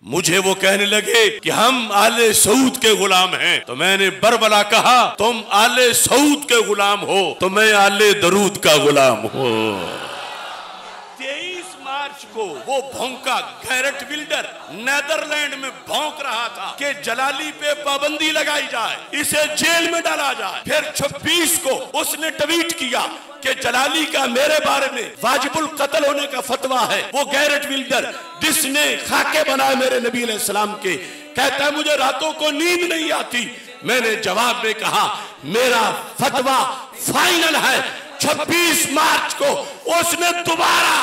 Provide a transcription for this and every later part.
मुझे वो कहने लगे कि हम आले सऊद के गुलाम हैं। तो मैंने बरबला कहा तुम आले सऊद के गुलाम हो तो मैं आले दरूद का गुलाम हूँ। 23 मार्च को वो भौंका गैरेट विल्डर नेदरलैंड में भौंक रहा था कि जलाली पे पाबंदी लगाई जाए, इसे जेल में डाला जाए। फिर 26 को उसने ट्वीट किया कि जलाली का मेरे बारे में वाजिबुल कत्ल होने का फतवा है। वो गैरेट विल्डर जिसने खाके बनाए मेरे नबी अलैहिस्सलाम के, कहता है मुझे रातों को नींद नहीं आती। मैंने जवाब में कहा मेरा फतवा फाइनल है। 26 मार्च को उसने दोबारा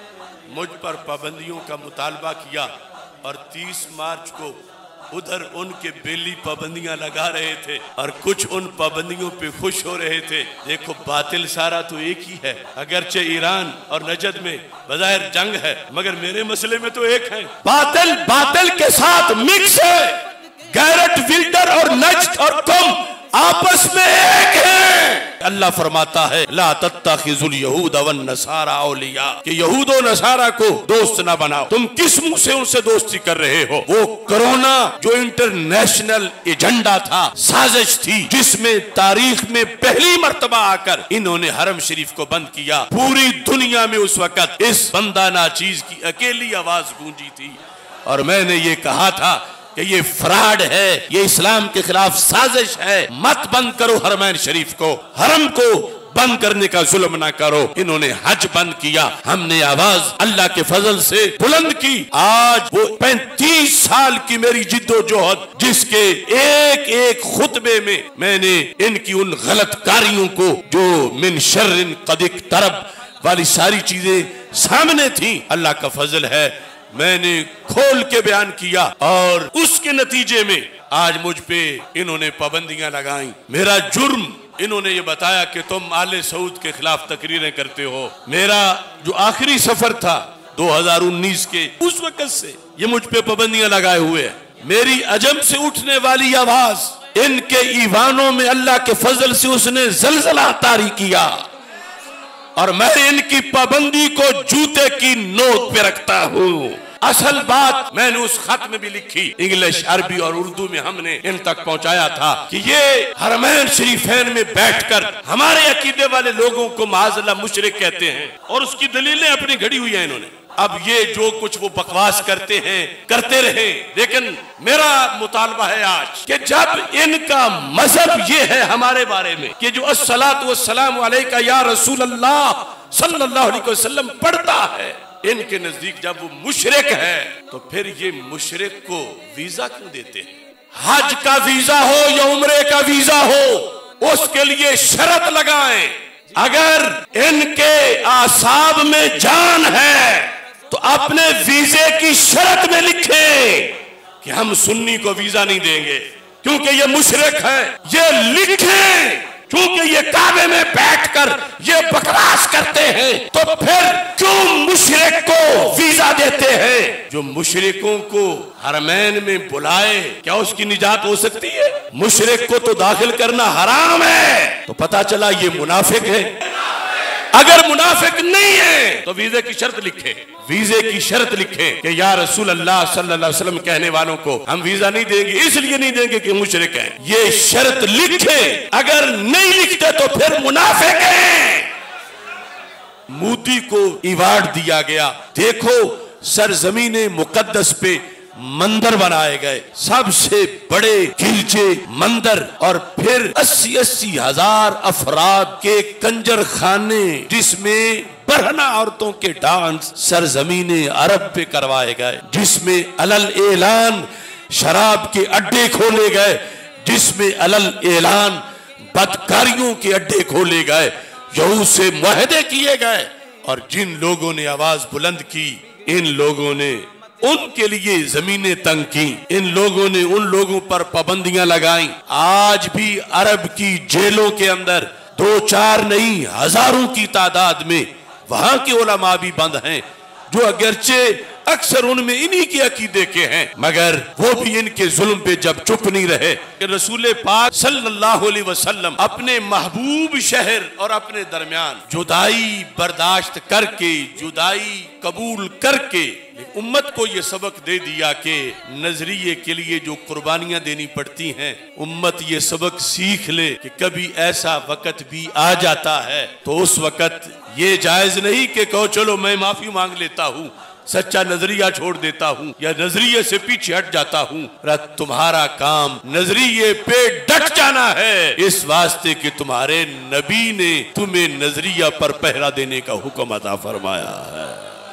मुझ पर पाबंदियों का मुतालबा किया और 30 मार्च को उधर उनके बेली पाबंदियां लगा रहे थे और कुछ उन पाबंदियों पे खुश हो रहे थे। देखो बातिल सारा तो एक ही है, अगरचे ईरान और नजद में बज़ाहिर जंग है मगर मेरे मसले में तो एक है। बातिल बातिल के साथ मिक्स है। गैरेट विल्डर और नजद और कौम आपस में एक है। अल्लाह फरमाता है ला तत्तखिजुल यहूद वन नसारा औलिया, कि यहूद और नसारा को दोस्त ना बनाओ। तुम किस मुंह से उनसे दोस्ती कर रहे हो? वो कोरोना जो इंटरनेशनल एजेंडा था, साजिश थी, जिसमें तारीख में पहली मर्तबा आकर इन्होंने हरम शरीफ को बंद किया। पूरी दुनिया में उस वक्त इस बंदा नाचीज की अकेली आवाज गूंजी थी और मैंने ये कहा था कि ये फ्रॉड है, ये इस्लाम के खिलाफ साजिश है। मत बंद करो हरमैन शरीफ को, हरम को बंद करने का जुल्म ना करो। इन्होंने हज बंद किया, हमने आवाज अल्लाह के फजल से बुलंद की। आज वो 35 साल की मेरी जिद्दोजहद, जिसके एक एक खुतबे में मैंने इनकी उन गलत कारियों को जो मिन शर्रिन कद इक़्तरब वाली सारी चीजें सामने थी, अल्लाह का फजल है मैंने खोल के बयान किया और उसके नतीजे में आज मुझ पे इन्होंने पाबंदियां लगाई। मेरा जुर्म इन्होंने ये बताया कि तुम आले सऊद के खिलाफ तकरीरें करते हो। मेरा जो आखिरी सफर था 2019 के, उस वक्त से ये मुझ पे पाबंदियां लगाए हुए हैं। मेरी अजम से उठने वाली आवाज इनके ईवानों में अल्लाह के फजल से उसने जलजला तारी किया और मैं इनकी पाबंदी को जूते की नोक पे रखता हूँ। असल बात मैंने उस खत में भी लिखी, इंग्लिश अरबी और उर्दू में हमने इन तक पहुंचाया था कि ये हरमैन शरीफैन में बैठकर हमारे अकीदे वाले लोगों को माज़अल्लाह मुशरिक कहते हैं और उसकी दलीलें अपनी घड़ी हुई है इन्होंने। अब ये जो कुछ वो बकवास करते हैं करते रहे, लेकिन मेरा मुतालबा है आज कि जब इनका मजहब ये है हमारे बारे में कि जो अस्सलातु वस्सलामु अलैका या रसूल अल्लाह सल्लल्लाहु अलैहि वसल्लम पढ़ता है, इनके नजदीक जब वो मुशरिक है तो फिर ये मुशरिक को वीजा क्यों देते हैं? हज का वीजा हो या उम्रे का वीजा हो, उसके लिए शर्त लगाएं। अगर इनके आसाब में जान है तो अपने वीजे की शर्त में लिखे कि हम सुन्नी को वीजा नहीं देंगे क्योंकि ये मुशरिक है। ये लिखें क्योंकि ये काबे में बैठकर ये बकवास करते हैं, तो फिर क्यों मुशरिक को वीजा देते हैं? जो मुशरिकों को हरमैन में बुलाए क्या उसकी निजात हो सकती है? मुशरिक को तो दाखिल करना हराम है। तो पता चला ये मुनाफिक है। अगर मुनाफिक नहीं है तो वीजे की शर्त लिखे, वीजे की शर्त लिखे कि या रसूल अल्लाह सल्लल्लाहु अलैहि वसल्लम कहने वालों को हम वीजा नहीं देंगे, इसलिए नहीं देंगे कि मुशरिक हैं। ये शर्त लिखे, अगर नहीं लिखते तो फिर मुनाफिक हैं। मोदी को अवार्ड दिया गया। देखो सरजमीने मुकद्दस पे मंदिर बनाए गए, सबसे बड़े गिरजे मंदिर, और फिर 80-80 हजार अफराद के कंजर खाने जिसमें बरहना औरतों के डांस सरजमीने अरब पे करवाए गए, जिसमें अलल ऐलान शराब के अड्डे खोले गए, जिसमें अलल ऐलान बदकारियों के अड्डे खोले गए, यहूद से मुआहदे किए गए। और जिन लोगों ने आवाज बुलंद की, इन लोगों ने उनके लिए जमीनें तंग की, इन लोगों ने उन लोगों पर पाबंदियां लगाई। आज भी अरब की जेलों के अंदर 2-4 नहीं हजारों की तादाद में वहां के उलमा भी बंद हैं, जो अगरचे अक्सर उनमें इन्हीं के अकीदे के हैं, मगर वो भी इनके जुल्म पे जब चुप नहीं रहे कि रसूल पाक सल्लल्लाहु अलैहि वसल्लम अपने महबूब शहर और अपने दरमियान जुदाई बर्दाश्त करके, जुदाई कबूल करके, उम्मत को ये सबक दे दिया कि नजरिए के लिए जो कुर्बानियां देनी पड़ती हैं, उम्मत ये सबक सीख ले कि कभी ऐसा वक्त भी आ जाता है तो उस वक्त ये जायज नहीं कि कहो चलो मैं माफी मांग लेता हूँ, सच्चा नजरिया छोड़ देता हूँ या नजरिए से पीछे हट जाता हूँ। तुम्हारा काम नजरिए पे डट जाना है, इस वास्ते कि तुम्हारे नबी ने तुम्हें नजरिया पर पहरा देने का हुक्म अता फरमाया है।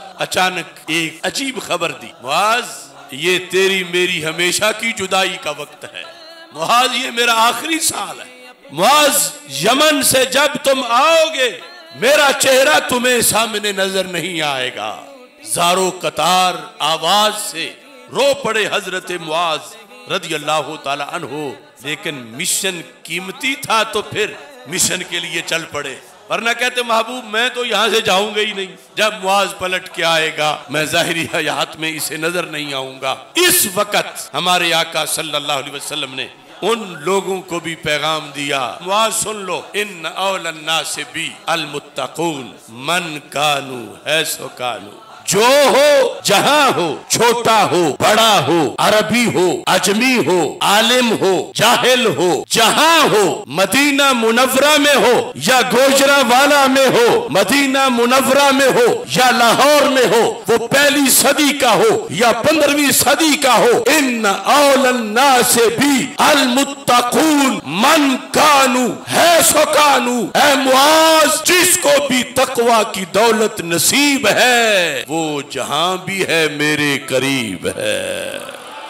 अचानक एक अजीब खबर दी, मुआज ये तेरी मेरी हमेशा की जुदाई का वक्त है, मुआज ये मेरा आखिरी साल है, मुआज यमन से जब तुम आओगे मेरा चेहरा तुम्हें सामने नजर नहीं आएगा। ज़ारो कतार आवाज से रो पड़े हजरत मुआज रदी अल्लाह ताला अन्हो, लेकिन मिशन कीमती था तो फिर मिशन के लिए चल पड़े, वरना कहते महबूब मैं तो यहाँ से जाऊंगा ही नहीं, जब मुआज पलट के आएगा मैं ज़ाहिरी हयात में इसे नजर नहीं आऊंगा। इस वक्त हमारे आका सल्लल्लाहु अलैहि वसल्लम ने उन लोगों को भी पैगाम दिया, मुआज सुन लो, इन औलन नास बी अल मुत्तकून मन कानू है सो कानू, जो हो जहां हो, छोटा हो बड़ा हो, अरबी हो अजमी हो, आलिम हो जाहिल हो, जहां हो, मदीना मुनव्वरा में हो या गोजरावाला में हो, मदीना मुनव्वरा में हो या लाहौर में हो, वो पहली सदी का हो या 15वीं सदी का हो, इन औलन नास भी अल मुत्तकून मन कानू है सो कानू। ऐ मुआज, जिसको भी तकवा की दौलत नसीब है वो जहां भी है मेरे करीब है।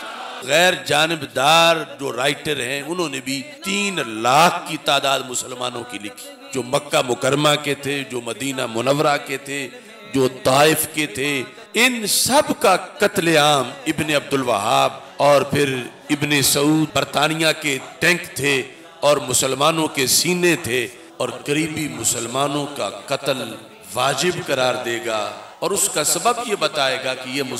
गैर जानिबदार जो राइटर हैं उन्होंने भी 3 लाख की तादाद मुसलमानों की लिखी, जो मक्का मुकरमा के थे, जो मदीना मुनव्वरा के थे, जो ताइफ के थे, इन सब का कत्लेआम इब्ने अब्दुल वहाब और फिर इब्ने सऊद बरतानिया के टैंक थे और मुसलमानों के सीने थे, और करीबी मुसलमानों का कत्ल वाजिब करार देगा और उसका सबब ये बताएगा कि ये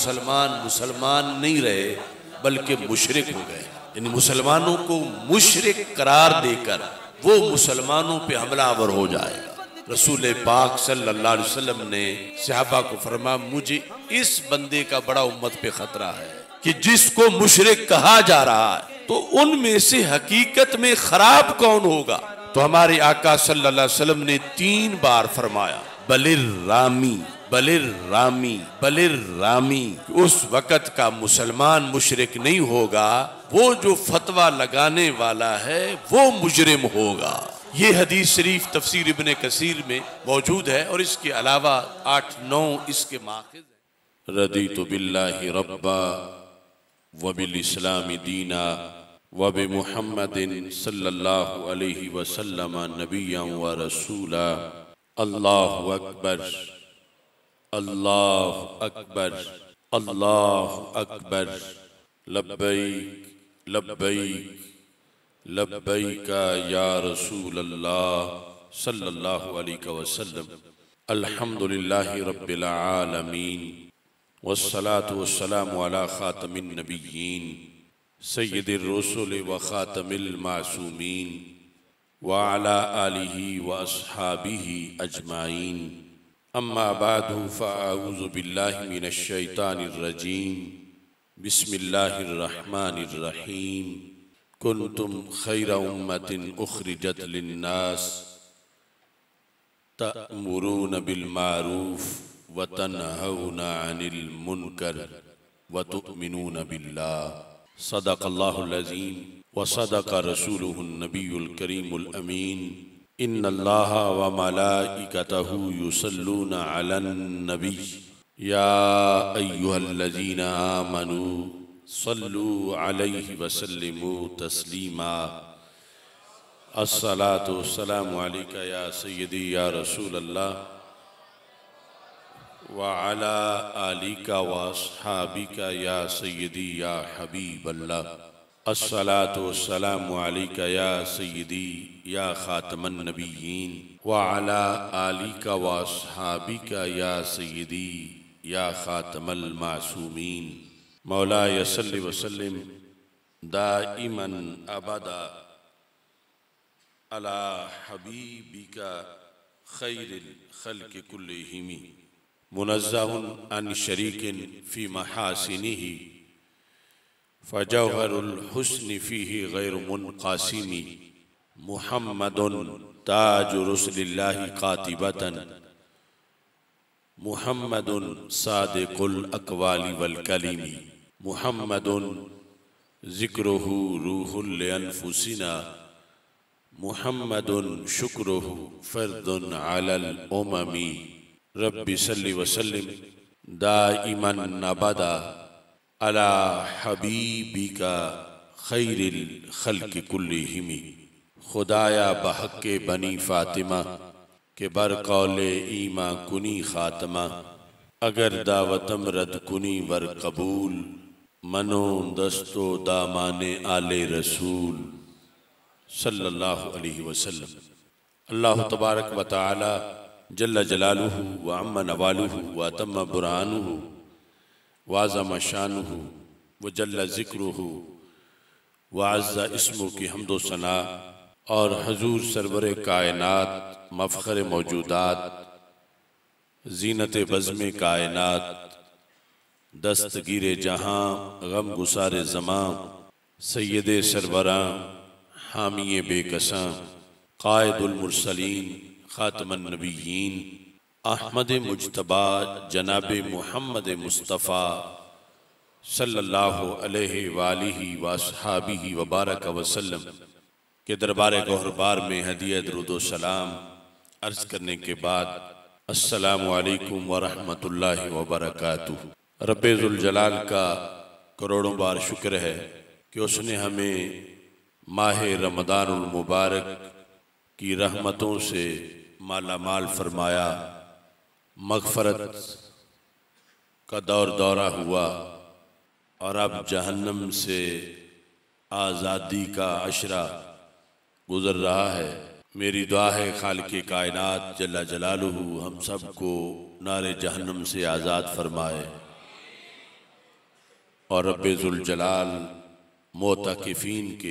मुसलमान नहीं रहे बल्कि मुशरिक हो गए, यानी मुसलमानों को मुशरिक करार देकर वो मुसलमानों पे हमलावर हो जाएगा। रसूल पाक सल्लल्लाहु अलैहि वसल्लम ने सहाबा को फरमाया, मुझे इस बंदे का बड़ा उम्मत पे खतरा है कि जिसको मुशरिक कहा जा रहा है तो उनमें से हकीकत में खराब कौन होगा। तो हमारे आका सल्लल्लाहु अलैहि वसल्लम ने 3 बार फरमाया, बलिर रामी बलिर रामी बलिर रामी। उस वक़्त का मुसलमान मुशरिक नहीं होगा, वो जो फतवा लगाने वाला है वो मुजरिम होगा। ये हदीस शरीफ तफसीर इब्ने कसीर में मौजूद है और इसके अलावा 8-9 इसके माखिज़ हैं। रदीतु बिल्लाहि रब्बा व बिल इस्लामी दीना व बि मुहम्मदिन सल्लल्लाहु अलैहि वसल्लम नबिय्यन व रसूला। अल्लाहु अकबर अल्लाहु अकबर अल्लाहु अकबर। लब्बैक लब्बैक लब्बैक या रसूल अल्लाह सल्लल्लाहु अलैहि वसल्लम। अल्हम्दुलिल्लाहि रब्बिल आलमीन वस्सलातु वस्सलामु अला खातमिन नबिय्यीन सय्यिदिर रुसुल व खातमिल मासूमीन व अला आलिहि व अस्हाबिहि अजमाइन। अम्मा बादु फ़अऊज़ु बिल्लाहि मिनश शैतानिर रजीम। बिस्मिल्लाहिर रहमानिर रहीम। कुन्तुम खैरा उम्मतिन उखरिजत लिन्नास तअमुरून बिल मारूफ व तनहौना अनिल मुनकर व तुअमिनून बिल्लाह। सदक़ल्लाहुल अज़ीम व सदक़ रसूलुहुन नबियुल करीमुल अमीन। इन्नल्लाहा व मलाइकतहु युसल्लूना अलन नबी या अय्युहल्लज़ीना आमनू सल्लू अलैहि वसल्लिमू तस्लीमा। अस्सलातु वस्सलामु अलैका या सय्यदी या रसूल अल्लाह व अला आलिका व अस्हाबिका या सय्यदी या हबीब अल्लाह। अस्सलातु वस्सलामु अलैका या सय्यदी या खातमन नबिय्यीन व अला आलिका व अस्हाबिका या सय्यदी या खातमल मासूमीन। मौलाया सल्लि व सल्लिम दाइमन अबदा अला हबीबिका खैरिल खल्क़ि कुल्लिहिम। मुनज़्ज़हुन अन शरीकिन फ़ी महासिनिही फ़जौहरुल हुस्नि फ़ीही गैरु मुनक़ासिमी मुहम्मदुन ताजु रुसुलिल्लाहि क़ातिबतन मुहम्मदुन सादिकुल अक़वालि वल कलिमी मुहम्मदुन ज़िक्रुहु रूहुल लिअन्फुसिना मुहम्मदुन शुक्रुहु फ़र्दुन अलल उममी रब्बि सल्लि व सल्लिम दाइमन अबदा अला हबीबिका खैरिल खल्क़ि कुल्लिहिम। खुदाया बहक़्क़े बनी फ़ातिमा के बर कौले ईमा कुनी ख़ातमा अगर दावतम रद कुनी वर कबूल मनो दस्तो दामाने आले रसूल सल्लल्लाहु अलैहि वसल्लम। अल्लाह तबारक व तआला जल्ल जलालुहु व अम्मा नवालुहु व अतम्मा बुरहानुहु व अज़्ज़म शानुहु व जल्ल ज़िक्रुहु व अज़्ज़ा इस्मुहु की हम्दो सना और हजूर सरवरे कायनात मफ़ख़रे मौजूदात ज़ीनत बज़्मे कायनात दस्तगीरे जहाँ गम गुसारे ज़मां सैयदे सरवरां हामिये बेकसां क़ाइदुल मुरसलीन ख़ातमुन नबिय्यीन अहमद मुज्तबा जनाबे मुहम्मद मुस्तफ़ा सल्लल्लाहु अलैहि वालिहि वअस्हाबिहि व बारक वसल्लम के दरबार गौहरबार में हदिया दुरूद व सलाम अर्ज़ करने के बाद अस्सलामु अलैकुम व रहमतुल्लाहि व बरकातुहू। रब्बे ज़ुल जलाल का करोड़ों बार शुक्र है कि उसने हमें माह रमज़ानुल मुबारक की रहमतों से माला माल फरमाया, मग़फ़रत का दौरा हुआ और अब जहन्नम से आज़ादी का अशरा गुज़र रहा है। मेरी दुआ है खालिक़े कायनात जल्ला जलालुहु हम सब को नारे जहन्नम से आज़ाद फरमाए और रब्बे ज़ुल जलाल मोतक़िफ़ीन के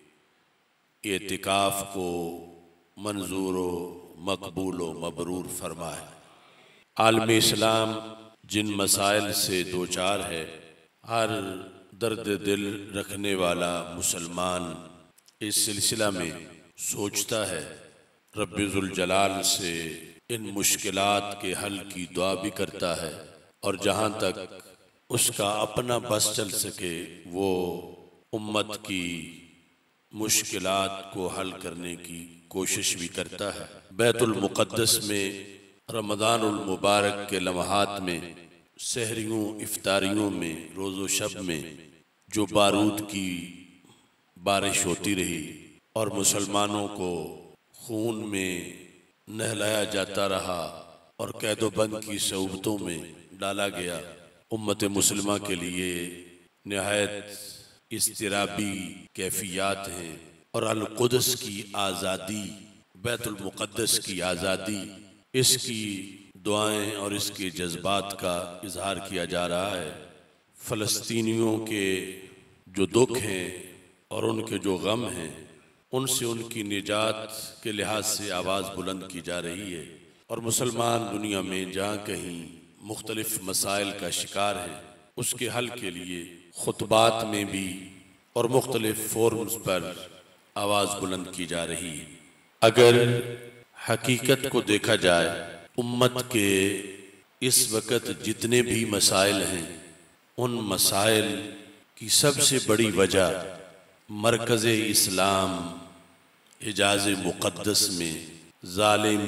एतिकाफ़ को मंजूर व मकबूल व मबरूर फरमाए। आलम इस्लाम जिन मसाइल से दो चार है, हर दर्द दिल रखने वाला मुसलमान इस सिलसिला में सोचता है, रब्बे ज़ुल जलाल से इन मुश्किलात के हल की दुआ भी करता है और जहाँ तक उसका अपना बस चल सके वो उम्मत की मुश्किलात को हल करने की कोशिश भी करता है। बैतुल मुक़द्दस में रमज़ानुल मुबारक के लम्हात में सहरियों इफ्तारियों में रोज़ो शब में जो बारूद की बारिश होती रही और मुसलमानों को खून में नहलाया जाता रहा और कैदोबंद की सऊबतों में डाला गया, उम्मत मुसलिमा के लिए निहायत इज़्तिराबी कैफियत हैं और अल कुद्स की आज़ादी, बैतुल मुक़द्दस की आज़ादी, इसकी दुआएं और इसके जज्बात का इजहार किया जा रहा है। फ़लस्तीनियों के जो दुख हैं और उनके जो गम हैं उनसे उनकी निजात के लिहाज से आवाज़ बुलंद की जा रही है और मुसलमान दुनिया में जहाँ कहीं मुख्तलिफ मसाइल का शिकार है उसके हल के लिए खुतबात में भी और मुख्तलिफ फोरम्स पर आवाज़ बुलंद की जा रही है। अगर हकीकत को देखा जाए, उम्मत के इस वक्त जितने भी मसाइल हैं उन मसाइल की सबसे बड़ी वजह मरकज़ इस्लाम हिजाज़ मुक़द्दस में ज़ालिम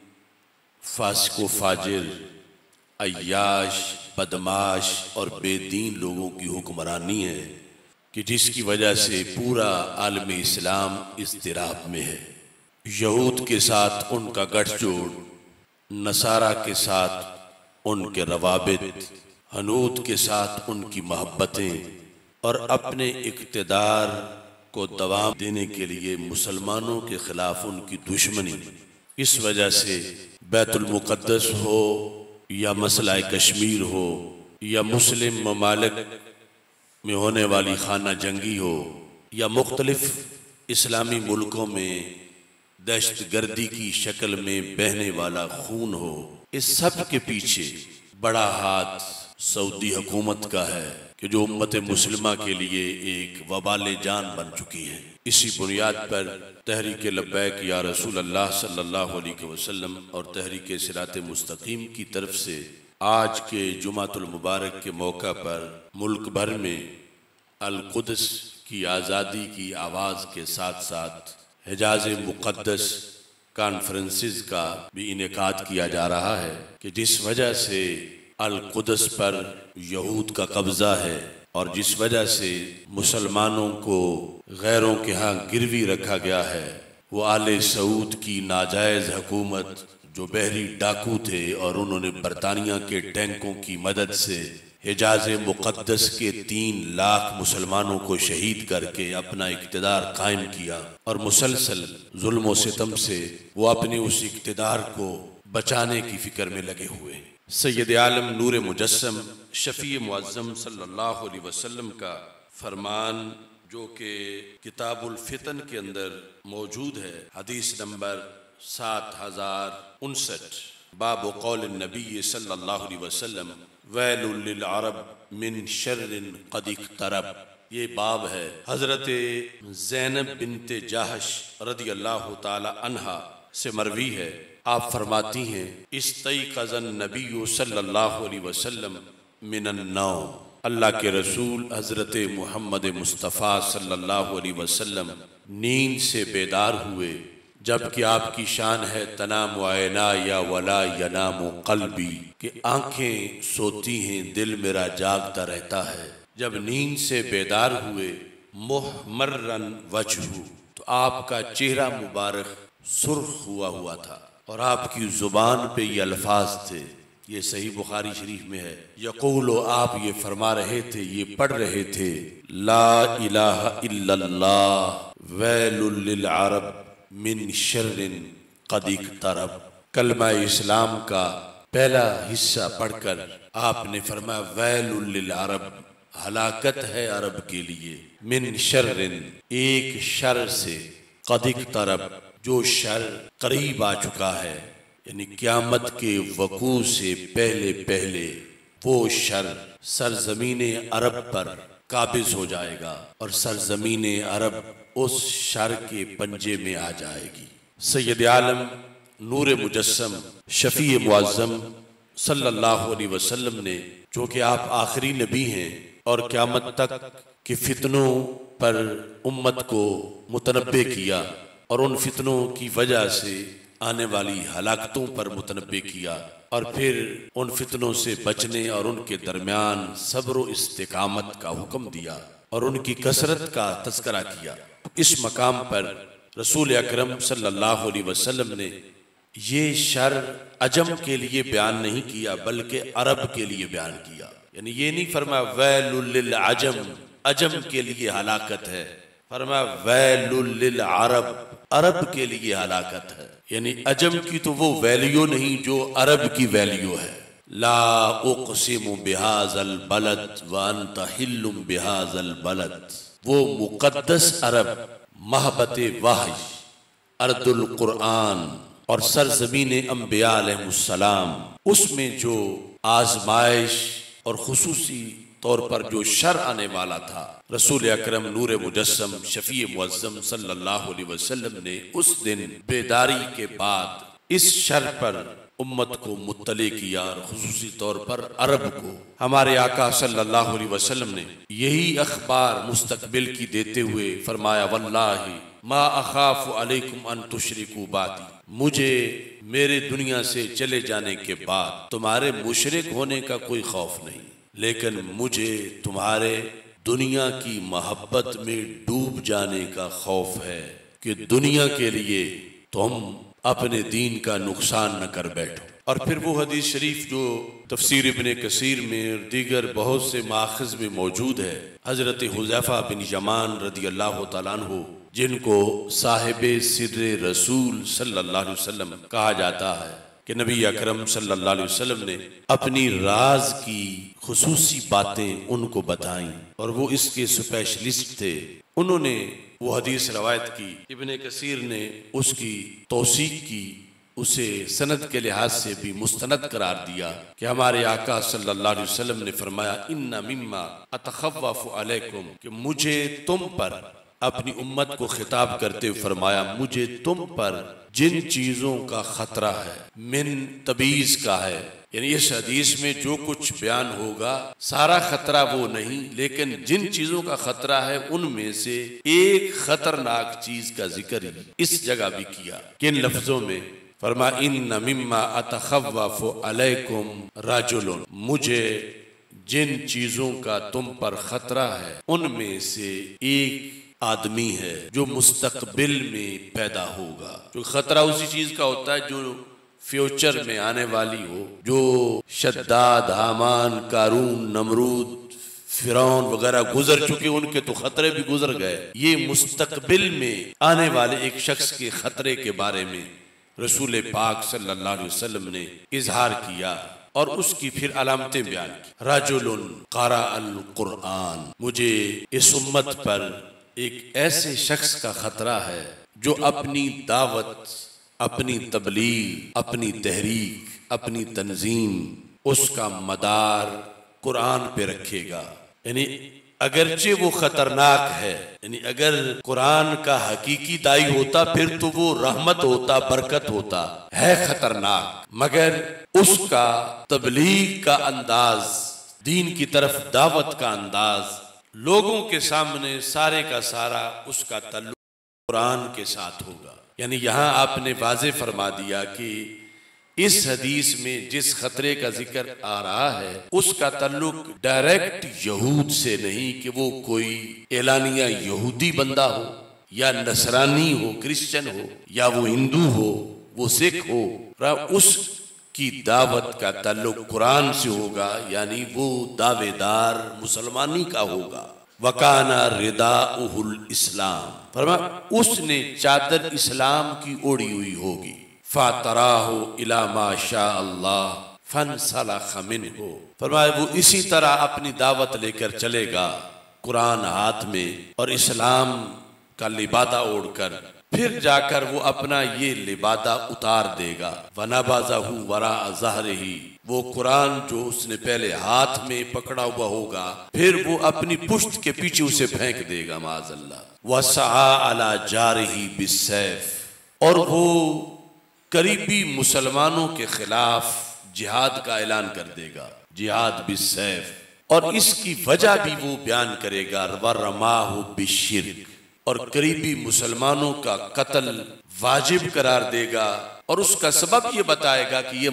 फासिक फाजिर अय्याश बदमाश और बेदीन लोगों की हुक्मरानी है कि जिसकी वजह से पूरा आलम इस्लाम इज़्तिराब में है। यहूद के साथ उनका गठजोड़, नसारा के साथ उनके रवाबित, हनूद के साथ उनकी मोहब्बतें और अपने इक़्तिदार को दवाम देने के लिए मुसलमानों के ख़िलाफ़ उनकी दुश्मनी, इस वजह से बैतुल मुक़द्दस हो या मसला कश्मीर हो या मुस्लिम ममालिक में होने वाली खाना जंगी हो या मुख्तलिफ इस्लामी मुल्कों में दहशत गर्दी की शक्ल में बहने वाला खून हो, इस सब के पीछे बड़ा हाथ सऊदी हुकूमत का है कि जो उम्मत मुस्लिमा के लिए एक वबाल जान बन चुकी है। इसी बुनियाद पर तहरीक लब्बैक या रसूल अल्लाह सल्लल्लाहु अलैहि वसल्लम और तहरीक सिरात मुस्तकीम की तरफ से आज के जुमातुल मुबारक के मौका पर मुल्क भर में अल कुद्स की आज़ादी की आवाज़ के साथ साथ हिजाज मुक़द्दस कॉन्फ्रेंसेस का भी इनेकाद किया जा रहा है कि जिस वजह से अल कुद्स पर यहूद का कब्ज़ा है और जिस वजह से मुसलमानों को गैरों के यहाँ गिरवी रखा गया है, वो आले सऊद की नाजायज़ हुकूमत जो बहरी डाकू थे और उन्होंने बरतानिया के टैंकों की मदद से हिजाज मुक़द्दस के 3 लाख मुसलमानों को शहीद करके अपना इक़्तिदार कायम किया और मुसलसल जुल्म व सितम से वो अपने उस इक़्तिदार को बचाने की फ़िक्र में लगे हुए। सैयद आलम नूर मुजस्सम शफ़ी मुअज़्ज़म सल्लल्लाहु अलैहि वसल्लम का फरमान जो कि किताबुल फितन के अंदर मौजूद है, हदीस नंबर 7059, बाब कौल नबी सल्लल्लाहु अलैहि वसल्लम वैलुल लिल अरब मिन शर्रिन क़द इक़्तरब। ये बाब है हज़रत ज़ैनब बिन्ते जाहश रदियल्लाहु ताला अन्हा से मरवी है। आप फरमाती हैं इस्तयक़ज़न नबी सल्लल्लाहु अलैहि वसल्लम मिनन नौम, अल्लाह के रसूल हज़रत मुहम्मद मुस्तफ़ा सल्लल्लाहु अलैहि वसल्लम नींद से बेदार हुए, जबकि आपकी शान है तनाम आयना या वला यनाम क़ल्बी, कि आँखें सोती हैं दिल मेरा जागता रहता है। जब नींद से बेदार हुए मुहमर्रन वजहू, तो आपका चेहरा मुबारक सुर्ख हुआ था और आपकी ज़ुबान पे ये अल्फाज थे, ये सही बुखारी शरीफ में है, यक़ूलो, आप ये फरमा रहे थे, ये पढ़ रहे थे, ला इलाहा इल्लल्लाह वैलुल लिल अरब मिन शर्रिन क़द इक़्तरब। कलमा इस्लाम का पहला हिस्सा पढ़कर आपने फरमाया वैलुल लिल अरब, हलाकत है अरब के लिए, मिन शर्रिन, एक शर से, क़द इक़्तरब, जो शर करीब आ चुका है, यानी क़यामत के वकू से पहले पहले वो शर सरजमीने अरब पर काबिज हो जाएगा और सरजमीने अरब उस शर के पंजे में आ जाएगी। सैयद आलम नूर मुजस्सम शफ़ी मुअज़्ज़म सल्लल्लाहु अलैहि वसल्लम ने, जो कि आप आखिरी नबी हैं और क़यामत तक के फितनों पर उम्मत को मुतनब्बे किया और उन फितनों की वजह से आने वाली हलाकतों पर मुतनब्बे किया और फिर उन फितनों से बचने और उनके दरमियान सब्र व इस्तिकामत का हुक्म दिया और उनकी कसरत का तज़किरा किया। इस मकाम पर रसूल अकरम सल्लल्लाहु अलैहि वसल्लम ने ये शर अजम के लिए बयान नहीं किया बल्कि अरब के लिए बयान किया, यानी ये नहीं फरमाया वैलुल लिल अजम, अजम के लिए हलाकत है, फरमाया वैलुल लिल अरब, अरब के लिए हलाकत है, यानी अजम की तो वो वैल्यू नहीं जो अरब की वैल्यू है। ला उक़सिमु बिहाज़ल बलद व अंत हिल्लुम बिहाज़ल बलद, वो मुक़द्दस अरब, महबते वाही, अर्दुल कुरान और सरज़मीने अंबिया अलैहिमुस्सलाम, उसमें जो आजमाइश और खुसूसी तौर पर जो शर आने वाला था, रसूल अकरम नूर मुजस्सम शफ़ी मुअज़्ज़म सल्लल्लाहु अलैहि वसल्लम ने उस दिन बेदारी के बाद इस शर पर उम्मत को मुत्तले किया और खुसूसी तौर पर अरब को। हमारे आका सल्लल्लाहु अलैहि वसल्लम ने यही अखबार मुस्तकबिल की देते हुए फरमाया वल्लाहि मा अखाफ़ु अलैकुम अन तुशरिकू बादी, मुझे मेरे दुनिया से चले जाने के बाद तुम्हारे मुशरिक होने का कोई खौफ नहीं, लेकिन मुझे तुम्हारे दुनिया की मोहब्बत में डूब जाने का खौफ है कि दुनिया के लिए तुम अपने दीन का नुकसान न कर बैठो। और फिर वो हदीस शरीफ जो तफसीर इब्ने कसीर में और दीगर बहुत से माखज़ में मौजूद है, हज़रत हुज़ैफ़ा बिन यमान रदियल्लाहु ताला अन्हु, जिनको साहिबे सिर्रे रसूल सल्लल्लाहु अलैहि वसल्लम कहा जाता है, कि नबी अकरम सल्लल्लाहु अलैहि वसल्लम ने अपनी राज की खुसूसी बातें उनको बताईं और वो इसके स्पेशलिस्ट थे। उन्होंने वो हदीस रवायत की, इब्ने कसीर ने उसकी तौसीक की उसे सनद के लिहाज से भी मुस्तनद करार दिया कि हमारे आका सल्लल्लाहु अलैहि वसल्लम ने फरमाया, इन्ना मिम्मा अतखव्वफु अलैकुम, कि मुझे तुम पर, अपनी उम्मत को खिताब करते हुए फरमाया, मुझे तुम पर जिन चीजों का खतरा है, मिन तबीज का है, यानी इस हदीस में जो कुछ बयान होगा सारा खतरा वो नहीं, लेकिन जिन चीजों का खतरा है उनमें से एक खतरनाक चीज का जिक्र इस जगह भी किया। किन लफ्जों में? फरमा, इन्ना मिम्मा अतखव्वफु अलैकुम रजुलुन, मुझे जिन चीजों का तुम पर खतरा है उनमें से एक आदमी है जो मुस्तकबिल में पैदा होगा। जो खतरा उसी चीज का होता है जो फ्यूचर में आने वाली हो, जो शद्दाद, हामान, कारून, नमरूद, फिरौन वगैरह गुजर चुके, उनके तो खतरे भी गुजर गए। ये मुस्तकबिल में आने वाले एक शख्स के खतरे के बारे में रसूल पाक सल्लल्लाहु अलैहि वसल्लम ने इजहार किया और उसकी फिर अलामतें बयान की। रजुलुन क़रा अल कुरआन, मुझे इस उम्मत पर एक ऐसे शख्स का खतरा है जो अपनी दावत, अपनी तबलीग, अपनी तहरीक, अपनी तंजीम, उसका मदार कुरान पे रखेगा। यानी अगरचे वो खतरनाक है, यानी अगर कुरान का हकीकी दाई होता फिर तो वो रहमत होता, बरकत होता, है खतरनाक, मगर उसका तबलीग का अंदाज, दीन की तरफ दावत का अंदाज, लोगों के सामने सारे का सारा उसका ताल्लुक कुरान के साथ होगा। यानी यहाँ आपने वाज़े फरमा दिया कि इस हदीस में जिस खतरे का जिक्र आ रहा है उसका ताल्लुक डायरेक्ट यहूद से नहीं कि वो कोई एलानिया यहूदी बंदा हो या नसरानी हो, क्रिश्चियन हो, या वो हिंदू हो, वो सिख हो, उसकी दावत का ताल्लुक कुरान से होगा, यानी वो दावेदार मुसलमानी का होगा। वकाना रिदाउहुल इस्लाम, फरमा उसने चादर इस्लाम की ओढ़ी हुई होगी। फातराहु इला मा शा अल्लाह फनसलख मिन्हु, फरमाया वो इसी तरह अपनी दावत लेकर चलेगा कुरान हाथ में और इस्लाम का लिबादा ओढ़कर, फिर जाकर वो अपना ये लिबादा उतार देगा। वनबाज़हु वरा ज़हरिही, वो कुरान जो उसने पहले हाथ में पकड़ा हुआ होगा फिर वो अपनी पुश्त के पीछे उसे फेंक देगा माज़अल्लाह। वसआ अला जारिही बिस्सैफ, और वो करीबी मुसलमानों के खिलाफ जिहाद का ऐलान कर देगा, जिहाद बिस्सैफ, और इसकी वजह भी वो बयान करेगा। वरमाहु बिश्शिर्क, और करीबी मुसलमानों का कत्ल वाजिब करार देगा, और उसका सबब ये बताएगा कि ये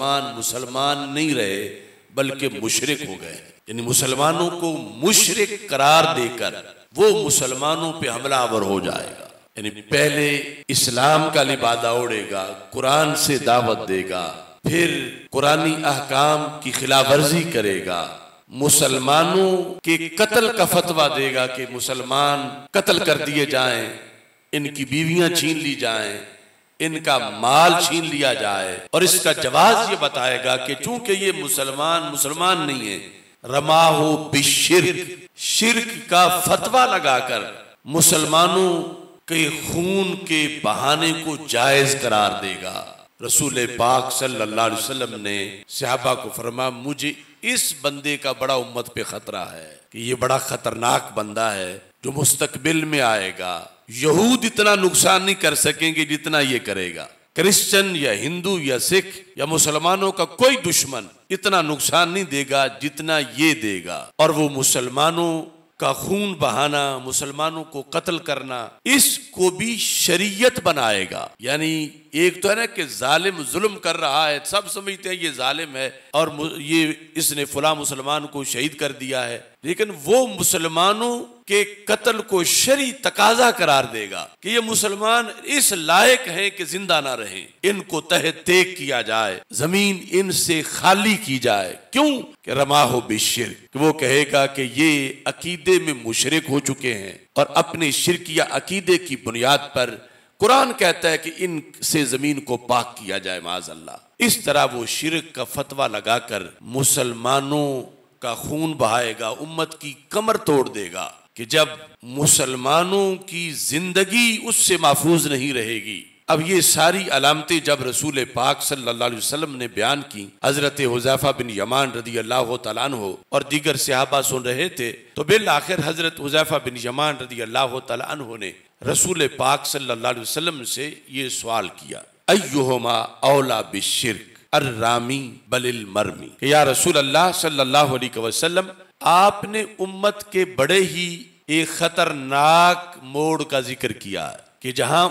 मुसलमान नहीं रहे बल्कि मुशरिक हो गए। यानी मुसलमानों को मुशरिक करार देकर वो मुसलमानों पे हमलावर हो जाएगा। यानी पहले इस्लाम का लिबादा ओढ़ेगा, कुरान से दावत देगा, फिर कुरानी अहकाम की खिलाफवर्जी करेगा, मुसलमानों के कत्ल का फतवा देगा कि मुसलमान कत्ल कर दिए जाएं, इनकी बीवियां छीन ली जाएं, इनका माल छीन लिया जाए, और इसका जवाब ये बताएगा कि चूंकि ये मुसलमान नहीं है, रमाहो बिशिर्क, शिर्क का फतवा लगाकर मुसलमानों के खून के बहाने को जायज करार देगा। रसूल पाक सल्लल्लाहु अलैहि वसल्लम ने सहाबा को फरमा, मुझे इस बंदे का बड़ा उम्मत पे खतरा है कि ये बड़ा खतरनाक बंदा है जो मुस्तकबिल में आएगा। यहूद इतना नुकसान नहीं कर सकेंगे जितना ये करेगा, क्रिश्चियन या हिंदू या सिख या मुसलमानों का कोई दुश्मन इतना नुकसान नहीं देगा जितना ये देगा। और वो मुसलमानों का खून बहाना, मुसलमानों को कत्ल करना, इसको भी शरीयत बनाएगा। यानी एक तो है ना कि जालिम जुल्म कर रहा है, सब समझते हैं ये जालिम है और ये इसने फला मुसलमान को शहीद कर दिया है, लेकिन वो मुसलमानों के कत्ल को शरी तकाजा करार देगा कि ये मुसलमान इस लायक हैं कि जिंदा ना रहें, इनको तहे तेग किया जाए, जमीन इनसे खाली की जाए। क्यों? कि रमाहो बिशिर्क, कि वो कहेगा कि ये अकीदे में मुशरिक हो चुके हैं और अपने शिर्क या अकीदे की बुनियाद पर कुरान कहता है कि इनसे जमीन को पाक किया जाए माज़अल्लाह। इस तरह वो शिर्क का फतवा लगाकर मुसलमानों का खून बहाएगा, उम्मत की कमर तोड़ देगा कि जब मुसलमानों की जिंदगी उससे महफूज नहीं रहेगी अब ये सारी अलामतें जब रसूल पाक सल्लल्लाहु अलैहि वसल्लम ने बयान की, हजरत हुज़ैफा बिन यमान रदी अल्लाह तआला अन्हु और दीगर सहाबा सुन रहे थे, तो बिल आखिर हजरत हुज़ैफा बिन यमान रदी अल्लाह तआला अन्हु ने रसूल पाक सल्लल्लाहु अलैहि वसल्लम से ये सवाल किया, अय्युहुमा औला बिश्शिर्क अर्रामी बलिल मरमी, या रसूल अल्लाह सल्लल्लाहु अलैहि वसल्लम, आपने उम्मत के बड़े ही एक खतरनाक मोड़ का जिक्र किया है कि जहां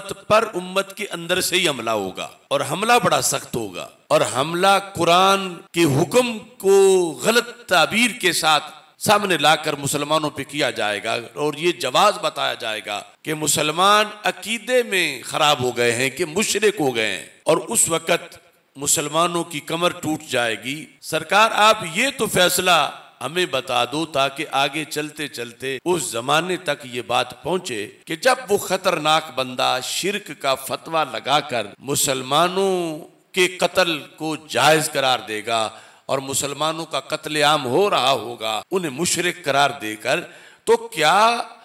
उम्मत के अंदर से ही हमला होगा और हमला बड़ा सख्त होगा, और हमला कुरान के हुक्म को गलत ताबीर के साथ सामने लाकर मुसलमानों पे किया जाएगा और ये जवाज बताया जाएगा कि मुसलमान अकीदे में खराब हो गए हैं, कि मुशरिक हो गए हैं, और उस वक़्त मुसलमानों की कमर टूट जाएगी। सरकार आप ये तो फैसला हमें बता दो ताकि आगे चलते चलते उस जमाने तक ये बात पहुंचे कि जब वो खतरनाक बंदा शिर्क का फतवा लगाकर मुसलमानों के कत्ल को जायज करार देगा और मुसलमानों का कत्लेआम हो रहा होगा उन्हें मुशरिक करार देकर, तो क्या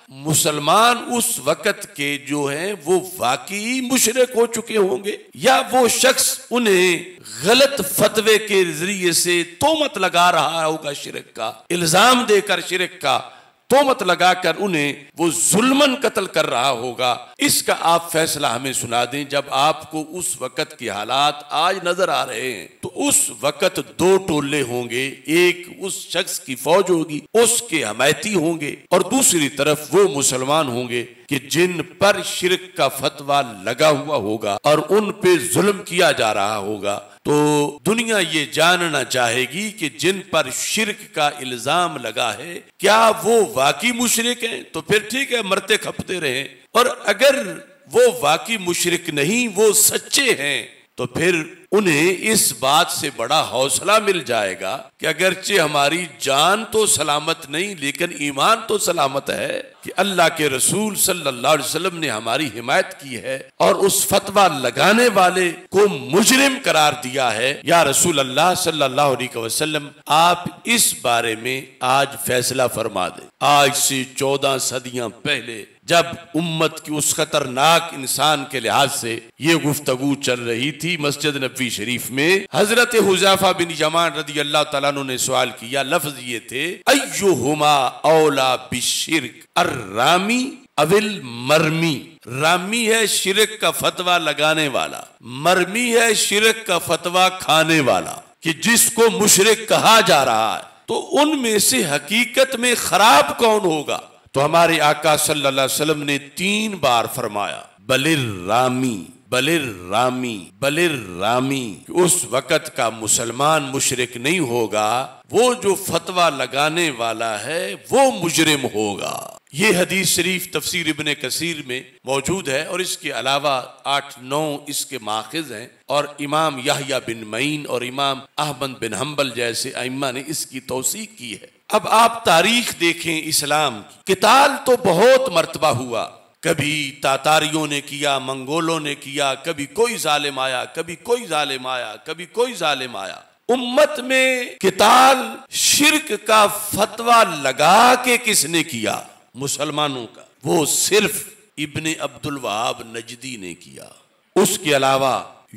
मुसलमान उस वक़्त के जो हैं वो वाकई मुशरिक हो चुके होंगे, या वो शख्स उन्हें गलत फतवे के जरिए से तोहमत लगा रहा होगा, शिरक का इल्जाम देकर, शिरक का तोहमत लगाकर उन्हें वो जुल्मन कत्ल कर रहा होगा। इसका आप फैसला हमें सुना दें। जब आपको उस वक़्त के हालात आज नजर आ रहे हैं, तो उस वक़्त दो टोले होंगे, एक उस शख्स की फौज होगी, उसके हमायती होंगे, और दूसरी तरफ वो मुसलमान होंगे कि जिन पर शिरक का फतवा लगा हुआ होगा और उन पे जुल्म किया जा रहा होगा। तो दुनिया ये जानना चाहेगी कि जिन पर शिरक का इल्जाम लगा है क्या वो वाकई मुशरिक हैं, तो फिर ठीक है, मरते खपते रहें, और अगर वो वाकई मुशरिक नहीं, वो सच्चे हैं, तो फिर उन्हें इस बात से बड़ा हौसला मिल जाएगा कि अगरचे हमारी जान तो सलामत नहीं लेकिन ईमान तो सलामत है, कि अल्लाह के रसूल सल्लल्लाहु अलैहि वसल्लम ने हमारी हिमायत की है और उस फतवा लगाने वाले को मुजरिम करार दिया है। या रसूल अल्लाह सल्लल्लाहु अलैहि वसल्लम, आप इस बारे में आज फैसला फरमा दें। आज से 14 सदियां पहले जब उम्मत की उस खतरनाक इंसान के लिहाज से ये गुफ्तगू चल रही थी, मस्जिद नबवी शरीफ में हजरत हुज़ैफा बिन यमान रदी अल्लाह तआला अन्हु ने सवाल किया। लफ्ज ये थे, अय्युहुमा औला बिश्शिर्क अर्रामी अविल मरमी। रामी है शिरक का फतवा लगाने वाला, मरमी है शिरक का फतवा खाने वाला, कि जिसको मुशरिक कहा जा रहा है, तो उनमें से हकीकत में खराब कौन होगा? तो हमारे आका सल्लल्लाहु अलैहि वसल्लम ने 3 बार फरमाया, बलिर रामी बलिर रामी बलिर रामी। उस वक़्त का मुसलमान मुशरिक नहीं होगा, वो जो फतवा लगाने वाला है वो मुजरिम होगा। ये हदीस शरीफ तफसीर इब्ने कसीर में मौजूद है, और इसके अलावा 8-9 इसके माखिज हैं, और इमाम याहया बिन मईन और इमाम अहमद बिन हम्बल जैसे अइम्मा ने इसकी तौसीक की है। अब आप तारीख देखें इस्लाम की, किताल तो बहुत मर्तबा हुआ, कभी तातारियों ने किया, मंगोलों ने किया, कभी कोई जालिम आया, कभी कोई जालिम आया, कभी कोई जालिम आया। उम्मत में किताल शिर्क का फतवा लगा के किसने किया? मुसलमानों का, वो सिर्फ इब्ने अब्दुल वहाब नजदी ने किया। उसके अलावा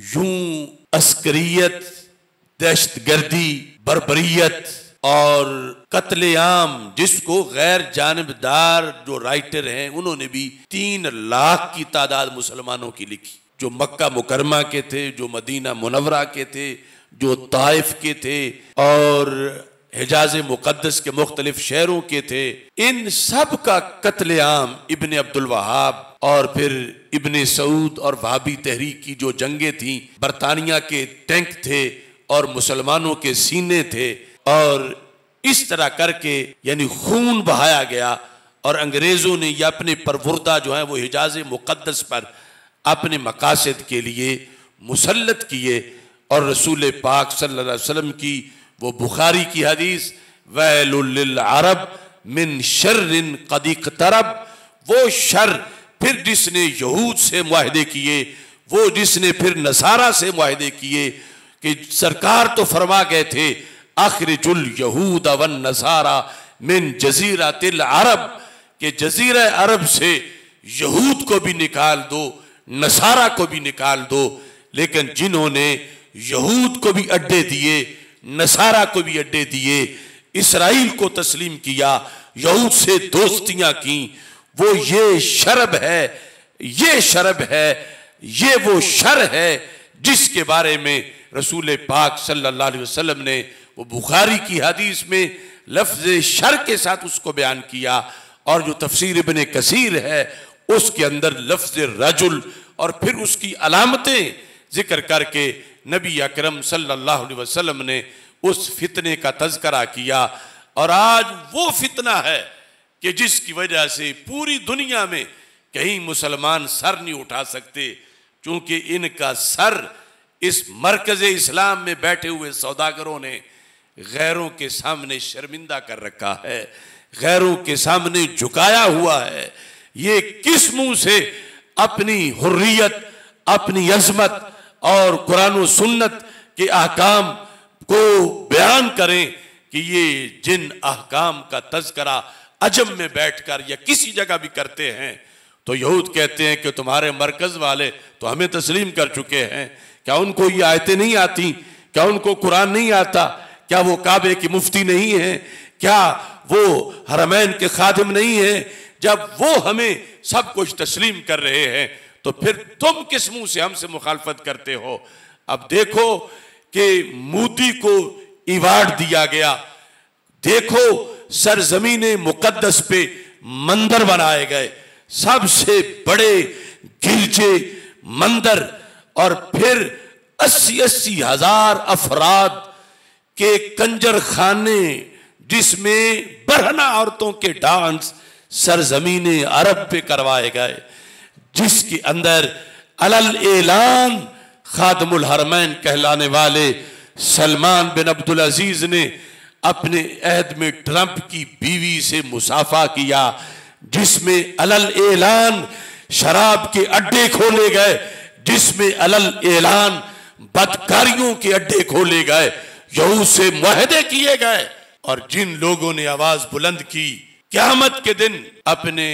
यूं अस्करियत, दहशतगर्दी, बर्बरियत और कत्लेआम, जिसको गैर जानिबदार जो राइटर हैं उन्होंने भी 3 लाख की तादाद मुसलमानों की लिखी, जो मक्का मुकरमा के थे, जो मदीना मुनव्वरा के थे, जो ताइफ के थे और हिजाज मुकद्दस के मुख्तलिफ शहरों के थे। इन सब का कत्लेआम इब्ने अब्दुल वहाब और फिर इब्ने सऊद और वहाबी तहरीक की जो जंगें थीं, बरतानिया के टैंक थे और मुसलमानों के सीने थे, और इस तरह करके यानी खून बहाया गया, और अंग्रेजों ने यह अपने परवुर्दा जो है वो हिजाज मुकद्दस पर अपने मकासद के लिए मुसल्लत किए। और रसूल पाक सल्लल्लाहु अलैहि वसल्लम की वो बुखारी की हदीस, वैलुल लिल अरब मिन शर्रिन कद इक़तरब, वो शर फिर जिसने यहूद से मुआहदे किए, वो जिसने फिर नसारा से मुआहदे किए, कि सरकार तो फरमा गए थे अखरिजुल यहूद वन नसारा मिन जजीरतिल अरब, के जजीरा अरब से यहूद को भी निकाल दो, नसारा को भी निकाल दो। लेकिन जिन्होंने यहूद को भी अड्डे दिए, नसारा को भी अड्डे दिए, इसराइल को तस्लीम किया, यहूद से दोस्तियां की, वो ये शर्ब है, ये शर्ब है, ये वो शर है जिसके बारे में रसूल पाक सल्लल्लाहु अलैहि वसल्लम ने वो बुखारी की हदीस में लफ्ज़ शर के साथ उसको बयान किया। और जो तफसीर इब्न कसीर है उसके अंदर लफ्ज़ रजुल और फिर उसकी अलामतें जिक्र करके नबी अकरम सल्लल्लाहु अलैहि वसल्लम ने उस फितने का तज़करा किया। और आज वो फितना है कि जिसकी वजह से पूरी दुनिया में कहीं मुसलमान सर नहीं उठा सकते, क्योंकि इनका सर इस मरकज़ इस्लाम में बैठे हुए सौदागरों ने गैरों के सामने शर्मिंदा कर रखा है, गैरों के सामने झुकाया हुआ है। ये किस मुंह से अपनी हुर्रियत, अपनी अज़मत और कुरान व सुन्नत के अहकाम को बयान करें कि ये जिन अहकाम का तज़करा अजम में बैठकर या किसी जगह भी करते हैं तो यहूद कहते हैं कि तुम्हारे मरकज़ वाले तो हमें तस्लीम कर चुके हैं। क्या उनको ये आयतें नहीं आती? क्या उनको कुरान नहीं आता? क्या वो काबे की मुफ्ती नहीं है? क्या वो हरमैन के खादिम नहीं है? जब वो हमें सब कुछ तस्लीम कर रहे हैं तो फिर तुम किस मुंह से हमसे मुखालफत करते हो? अब देखो कि मोदी को इवार्ड दिया गया, देखो सरजमीन मुकद्दस पे मंदिर बनाए गए, सबसे बड़े गिरजे मंदिर, और फिर 80-80 हजार अफराद के कंजर खाने जिसमें बरहना औरतों के डांस सरजमीन अरब पे करवाए गए, जिसके अंदर अलल एलान खादमुल हरमैन कहलाने वाले सलमान बिन अब्दुल अजीज ने अपने अहद में ट्रंप की बीवी से मुसाफा किया, जिसमें अलल एलान शराब के अड्डे खोले गए, जिसमें अलल एलान बदकारियों के अड्डे खोले गए, यहूद से मुआहदे किए गए। और जिन लोगों ने आवाज बुलंद की क़यामत के दिन अपने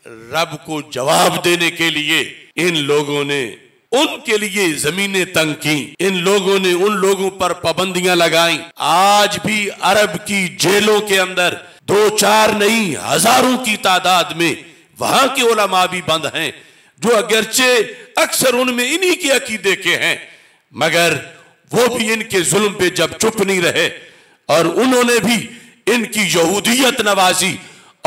रब को जवाब देने के लिए, इन लोगों ने उनके लिए जमीनें तंग की, इन लोगों ने उन लोगों पर पाबंदियां लगाई। आज भी अरब की जेलों के अंदर 2-4 नहीं हजारों की तादाद में वहां के उलमा भी बंद हैं, जो अगरचे अक्सर उनमें इन्हीं के अकीदे के हैं, मगर वो भी इनके जुल्म पे जब चुप नहीं रहे और उन्होंने भी इनकी यहूदियत नवाजी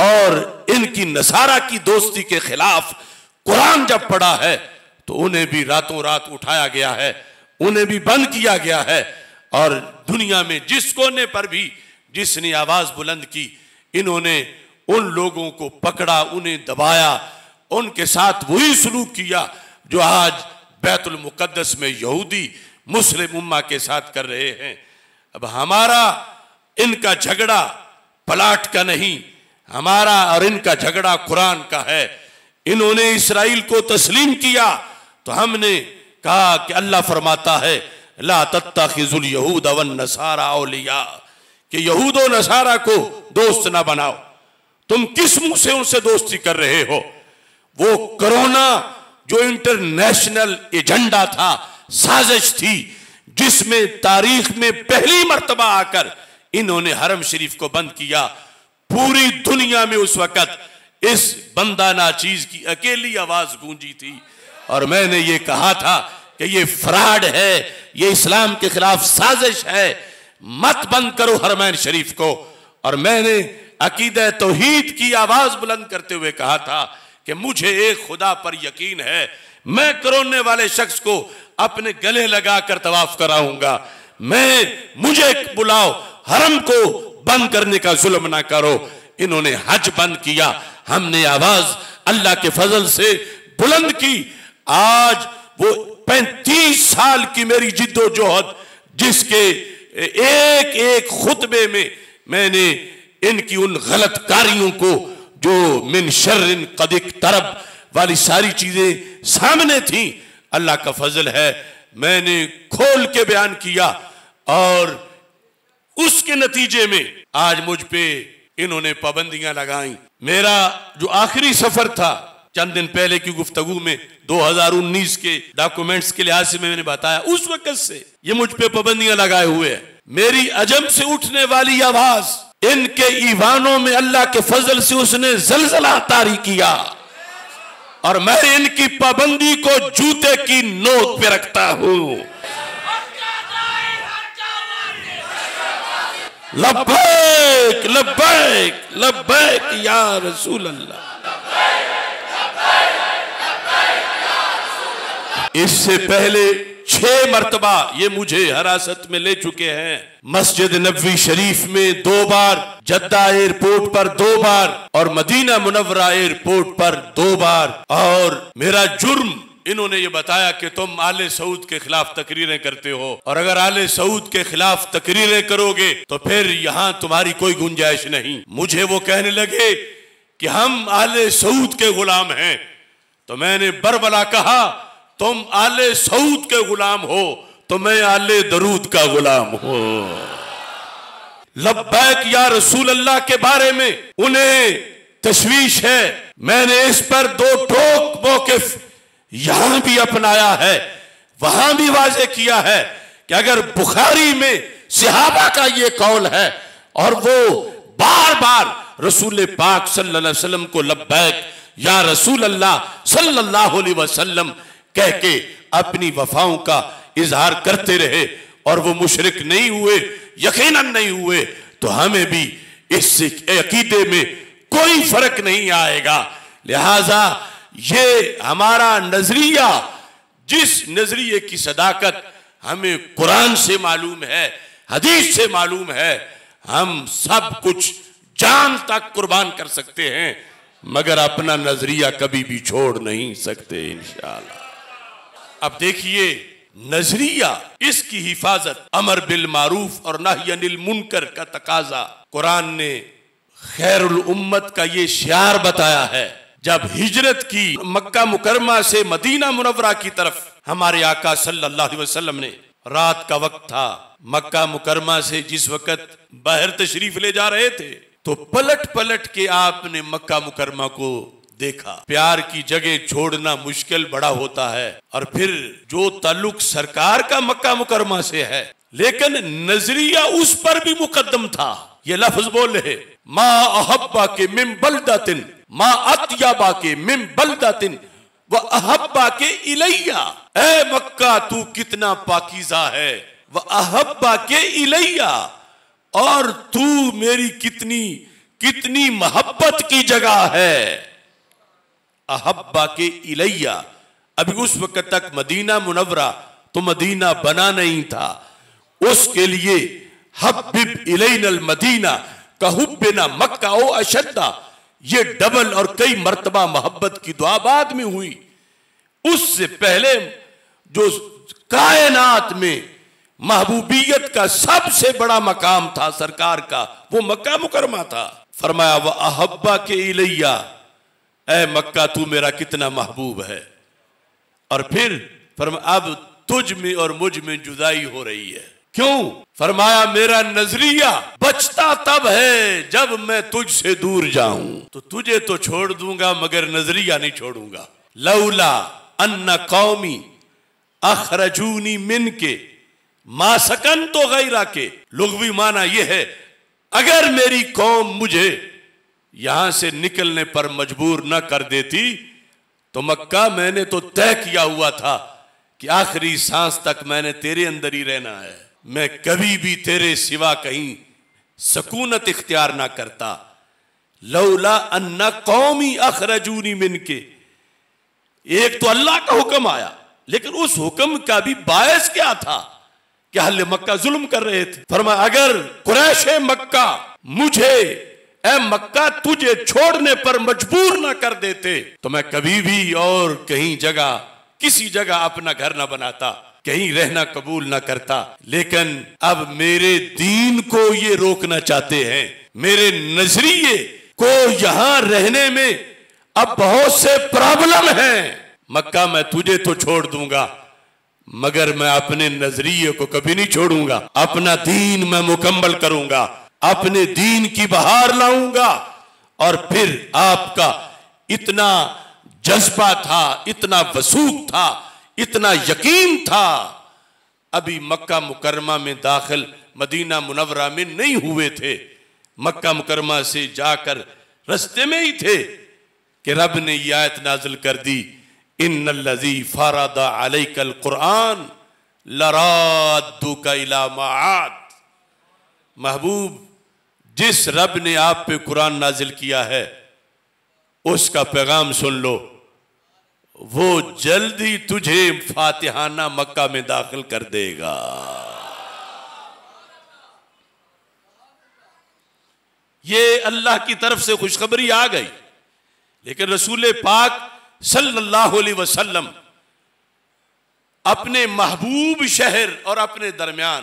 और इनकी नसारा की दोस्ती के खिलाफ कुरान जब पढ़ा है तो उन्हें भी रातों रात उठाया गया है, उन्हें भी बंद किया गया है। और दुनिया में जिस कोने पर भी जिसने आवाज बुलंद की, इन्होंने उन लोगों को पकड़ा, उन्हें दबाया, उनके साथ वही सलूक किया जो आज बैतुल मुकद्दस में यहूदी मुस्लिम उम्मा के साथ कर रहे हैं। अब हमारा इनका झगड़ा प्लाट का नहीं, हमारा और इनका झगड़ा कुरान का है। इन्होंने इसराइल को तस्लीम किया तो हमने कहा कि अल्लाह फरमाता है ला तत्तखिजुल यहूद वन नसारा औलिया, कि यहूद और नसारा को दोस्त ना बनाओ। तुम किस मुंह से उनसे दोस्ती कर रहे हो? वो कोरोना जो इंटरनेशनल एजेंडा था, साजिश थी, जिसमें तारीख में पहली मर्तबा आकर इन्होंने हरम शरीफ को बंद किया। पूरी दुनिया में उस वक्त इस बंदा नाचीज की अकेली आवाज गूंजी थी और मैंने ये कहा था कि ये फ्रॉड है, ये इस्लाम के खिलाफ साजिश है, मत बंद करो हरमैन शरीफ को। और मैंने अकीदा तौहीद की आवाज बुलंद करते हुए कहा था कि मुझे एक खुदा पर यकीन है, मैं कोरोने वाले शख्स को अपने गले लगाकर तवाफ कराऊंगा, मुझे बुलाओ, हरम को बंद करने का जुल्म ना करो। इन्होंने हज बंद किया, हमने आवाज अल्लाह के फजल से बुलंद की। आज वो 35 साल की मेरी जिद्दोजहद, जिसके एक एक खुतबे में मैंने इनकी उन गलत कारियों को जो मिन शर्रिन कद इक़्तरब वाली सारी चीजें सामने थी, अल्लाह का फजल है मैंने खोल के बयान किया और उसके नतीजे में आज मुझ पे इन्होंने पाबंदियां लगाई। मेरा जो आखिरी सफर था चंद दिन पहले की गुफ्तगू में 2019 के डॉक्यूमेंट्स के लिहाज से मैंने बताया, उस वक्त से ये मुझ पे पाबंदियां लगाए हुए हैं। मेरी अजम से उठने वाली आवाज, इनके ईवानों में अल्लाह के फजल से उसने जलजला तारी किया और मैं इनकी पाबंदी को जूते की नोक पे रखता हूं। लब्बैक लब्बैक लब्बैक या रसूल अल्लाह। इससे पहले 6 मरतबा ये मुझे हिरासत में ले चुके हैं। मस्जिद नबवी शरीफ में 2 बार, जद्दा एयरपोर्ट पर 2 बार और मदीना मुनव्वरा एयरपोर्ट पर 2 बार। और मेरा जुर्म इन्होंने ये बताया कि तुम आले सऊद के खिलाफ तकरीरें करते हो और अगर आले सऊद के खिलाफ तकरीरें करोगे तो फिर यहां तुम्हारी कोई गुंजाइश नहीं। मुझे वो कहने लगे कि हम आले सऊद के गुलाम हैं, तो मैंने बरबला कहा तुम आले सऊद के गुलाम हो तो मैं आले दरूद का गुलाम हूं। लब्बैक या रसूल अल्लाह के बारे में उन्हें तशवीश है। मैंने इस पर 2 ठोक मौकिफ यहां भी अपनाया है, वहां भी वाजे किया है कि अगर बुखारी में सहाबा का ये कौल है और वो बार बार रसूल पाक सल्लल्लाहु अलैहि वसल्लम को लब्बैक या रसूल अल्लाह सल्लल्लाहु अलैहि वसल्लम कह के अपनी वफाओं का इजहार करते रहे और वो मुशरिक नहीं हुए, यकीनन नहीं हुए, तो हमें भी इस अकीदे में कोई फर्क नहीं आएगा। लिहाजा ये हमारा नजरिया, जिस नजरिए की सदाकत हमें कुरान से मालूम है, हदीस से मालूम है, हम सब कुछ जान तक कुर्बान कर सकते हैं मगर अपना नजरिया कभी भी छोड़ नहीं सकते इंशाअल्लाह। अब देखिए नजरिया, इसकी हिफाजत अमर बिल मारूफ और नही अनिल मुनकर का तकाजा। कुरान ने खैरुल उम्मत का ये शियार बताया है। जब हिजरत की मक्का मुकरमा से मदीना मुनव्वरा की तरफ हमारे आका सल्लल्लाहु अलैहि वसल्लम ने, रात का वक्त था, मक्का मुकरमा से जिस वक्त बाहर तशरीफ ले जा रहे थे तो पलट पलट के आपने मक्का मुकरमा को देखा। प्यार की जगह छोड़ना मुश्किल बड़ा होता है और फिर जो ताल्लुक सरकार का मक्का मुकरमा से है, लेकिन नजरिया उस पर भी मुकद्दम था। ये लफ्ज बोले, मा अहब्बा के मिम बलदातिन, मा अत्यबा के मिम बलदातिन व अहब्बा के इलैया। ए मक्का तू कितना पाकीज़ा है, व अहब्बा के इलैया, और तू मेरी कितनी कितनी मोहब्बत की जगह है। अहब्बा के इलैया, अभी उस वक्त तक मदीना मुनव्वरा तो मदीना बना नहीं था, उसके लिए हब्बिब इलैनल मदीना का हुब्बिना मक्का ओ अशद्दा, ये डबल और कई मर्तबा मोहब्बत की दुआ बाद में हुई। उससे पहले जो कायनात में महबूबियत का सबसे बड़ा मकाम था सरकार का, वो मक्का मुकरमा था। फरमाया व अहब्बा के इलैया, ऐ मक्का तू मेरा कितना महबूब है। और फिर फरमाया अब तुझ में और मुझ में जुदाई हो रही है। क्यों? फरमाया मेरा नजरिया बचता तब है जब मैं तुझसे दूर जाऊं, तो तुझे तो छोड़ दूंगा मगर नजरिया नहीं छोड़ूंगा। लौला अन्ना कौमी अखरजूनी मिन के मा सकन तो गैरा के, लुग़वी माना यह है अगर मेरी कौम मुझे यहां से निकलने पर मजबूर न कर देती तो मक्का मैंने तो तय किया हुआ था कि आखिरी सांस तक मैंने तेरे अंदर ही रहना है, मैं कभी भी तेरे सिवा कहीं सकूनत इख्तियार ना करता। लौला अन्ना कौमी अखरजूनी मिन के, एक तो अल्लाह का हुक्म आया, लेकिन उस हुक्म का भी बायस क्या था कि अहले मक्का जुल्म कर रहे थे। फरमाया अगर कुरैशे मक्का मुझे, ए मक्का तुझे छोड़ने पर मजबूर ना कर देते तो मैं कभी भी और कहीं जगह किसी जगह अपना घर ना बनाता, कहीं रहना कबूल ना करता। लेकिन अब मेरे दीन को ये रोकना चाहते हैं, मेरे नजरिए को यहां रहने में अब बहुत से प्रॉब्लम हैं। मक्का मैं तुझे तो छोड़ दूंगा मगर मैं अपने नजरिए को कभी नहीं छोड़ूंगा। अपना दीन मैं मुकम्मल करूंगा, अपने दीन की बहार लाऊंगा और फिर आपका इतना जज्बा था, इतना वसूख था, इतना यकीन था। अभी मक्का मुकरमा में दाखिल मदीना मुनव्वरा में नहीं हुए थे, मक्का मुकरमा से जाकर रस्ते में ही थे कि रब ने यह आयत नाजिल कर दी, इन्नल्लज़ी फ़रदा अलैकल कुरान लराद्दुका इला माआद। महबूब, जिस रब ने आप पे कुरान नाजिल किया है उसका पैगाम सुन लो, वो जल्दी तुझे फातिहाना मक्का में दाखिल कर देगा। ये अल्लाह की तरफ से खुशखबरी आ गई। लेकिन रसूल पाक सल्लल्लाहु अलैहि वसल्लम अपने महबूब शहर और अपने दरमियान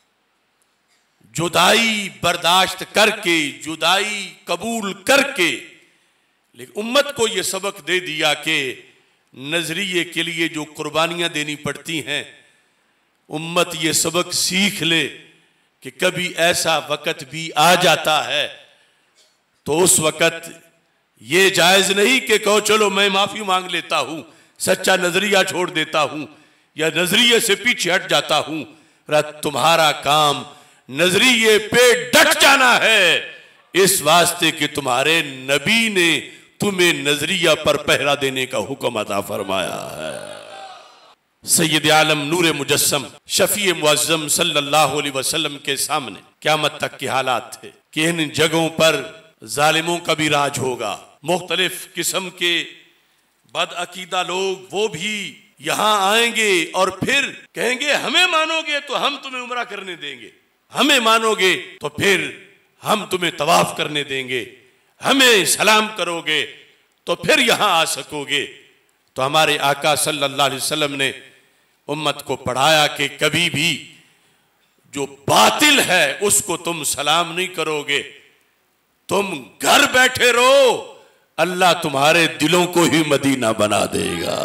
जुदाई बर्दाश्त करके, जुदाई कबूल करके, लेकिन उम्मत को यह सबक दे दिया कि नजरिए के लिए जो कुर्बानियां देनी पड़ती हैं, उम्मत ये सबक सीख ले कि कभी ऐसा वक़्त भी आ जाता है तो उस वक़्त ये जायज़ नहीं कि कहो चलो मैं माफ़ी मांग लेता हूँ, सच्चा नजरिया छोड़ देता हूँ या नजरिए से पीछे हट जाता हूँ। तुम्हारा काम नजरिए पे डट जाना है, इस वास्ते कि तुम्हारे नबी ने तुम्हें नजरिया पर पहरा देने का हुक्म अता फरमाया है। सैयद आलम नूर मुजस्सम शफी मुअज्जम सल्लल्लाहु अलैहि वसल्लम के सामने क़यामत तक के हालात थे कि इन जगहों पर जालिमों का भी राज होगा। मुख्तलिफ किस्म के बदअकीदा लोग वो भी यहाँ आएंगे और फिर कहेंगे हमें मानोगे तो हम तुम्हें उम्रा करने देंगे, हमें मानोगे तो फिर हम तुम्हें तवाफ करने देंगे, हमें सलाम करोगे तो फिर यहाँ आ सकोगे। तो हमारे आका सल्लल्लाहु अलैहि वसल्लम ने उम्मत को पढ़ाया कि कभी भी जो बातिल है उसको तुम सलाम नहीं करोगे, तुम घर बैठे रहो, अल्लाह तुम्हारे दिलों को ही मदीना बना देगा।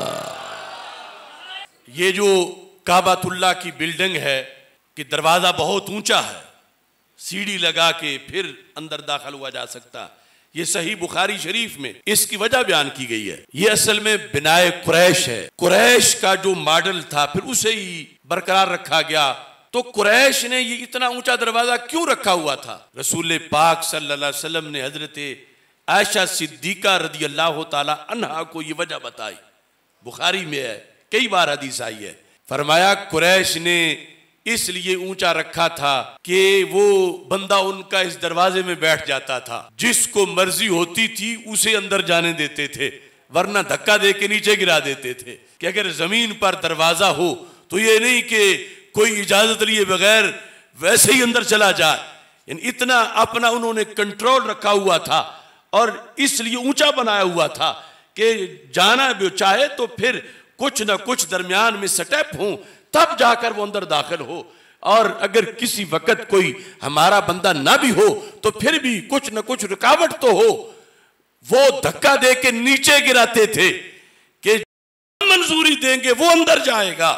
ये जो काबातुल्लाह की बिल्डिंग है कि दरवाजा बहुत ऊंचा है, सीढ़ी लगा के फिर अंदर दाखिल हुआ जा सकता, ये सही बुखारी शरीफ में इसकी वजह बयान की गई है। ये असल में बिनाए कुरैश है, कुरैश का जो मॉडल था फिर उसे ही बरकरार रखा गया। तो कुरैश ने ये इतना ऊंचा दरवाजा क्यों रखा हुआ था? रसूल पाक सल्लल्लाहु अलैहि वसल्लम ने हजरत आयशा सिद्दीका रदी अल्लाह ताला अन्हा को ये वजह बताई, बुखारी में है, कई बार हदीस आई है। फरमाया कुरैश ने इसलिए ऊंचा रखा था कि वो बंदा उनका इस दरवाजे में बैठ जाता था, जिसको मर्जी होती थी उसे अंदर जाने देते थे, वरना धक्का दे के नीचे गिरा देते थे। कि अगर जमीन पर दरवाजा हो तो ये नहीं कि कोई इजाजत लिए बगैर वैसे ही अंदर चला जाए, इतना अपना उन्होंने कंट्रोल रखा हुआ था और इसलिए ऊंचा बनाया हुआ था कि जाना भी चाहे तो फिर कुछ ना कुछ दरमियान में स्टेप हो तब जाकर वो अंदर दाखिल हो, और अगर किसी वक्त कोई हमारा बंदा ना भी हो तो फिर भी कुछ ना कुछ रुकावट तो हो। वो धक्का दे के नीचे गिराते थे कि मंजूरी देंगे वो अंदर जाएगा।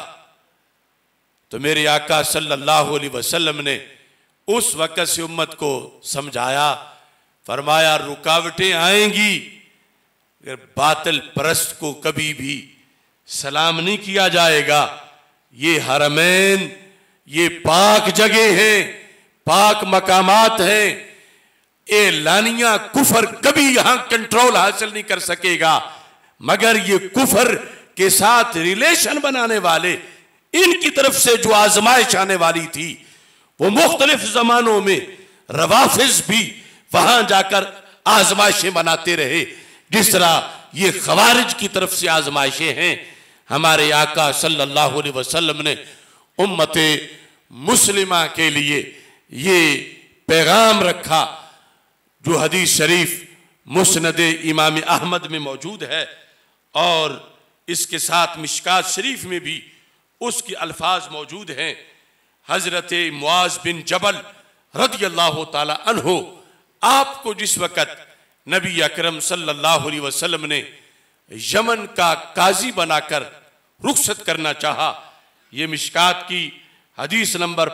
तो मेरे आका सल्लल्लाहु अलैहि वसल्लम ने उस वक्त से उम्मत को समझाया, फरमाया रुकावटें आएंगी, अगर बातिल परस्त को कभी भी सलाम नहीं किया जाएगा। ये हरमैन, ये पाक जगह हैं, पाक मकामात हैं, ये लानिया कुफर कभी यहां कंट्रोल हासिल नहीं कर सकेगा, मगर ये कुफर के साथ रिलेशन बनाने वाले, इनकी तरफ से जो आजमाइश आने वाली थी वो मुख्तलिफ जमानों में रवाफिज भी वहां जाकर आजमाइशें बनाते रहे, जिस तरह ये खवारिज की तरफ से आजमाइशें हैं। हमारे आका सल्लल्लाहु अलैहि वसल्लम ने उम्मत मुस्लिमा के लिए ये पैगाम रखा जो हदीस शरीफ मुस्नद इमाम अहमद में मौजूद है, और इसके साथ मिशकात शरीफ में भी उसके अल्फाज मौजूद हैं। हजरत मुआज बिन जबल रदी अल्लाह ताला अन्हो, आपको जिस वक़्त नबी अकरम सल्लल्लाहु अलैहि वसल्लम ने यमन का काजी बनाकर रुखसत करना चाहा, ये मिशकात की हदीस नंबर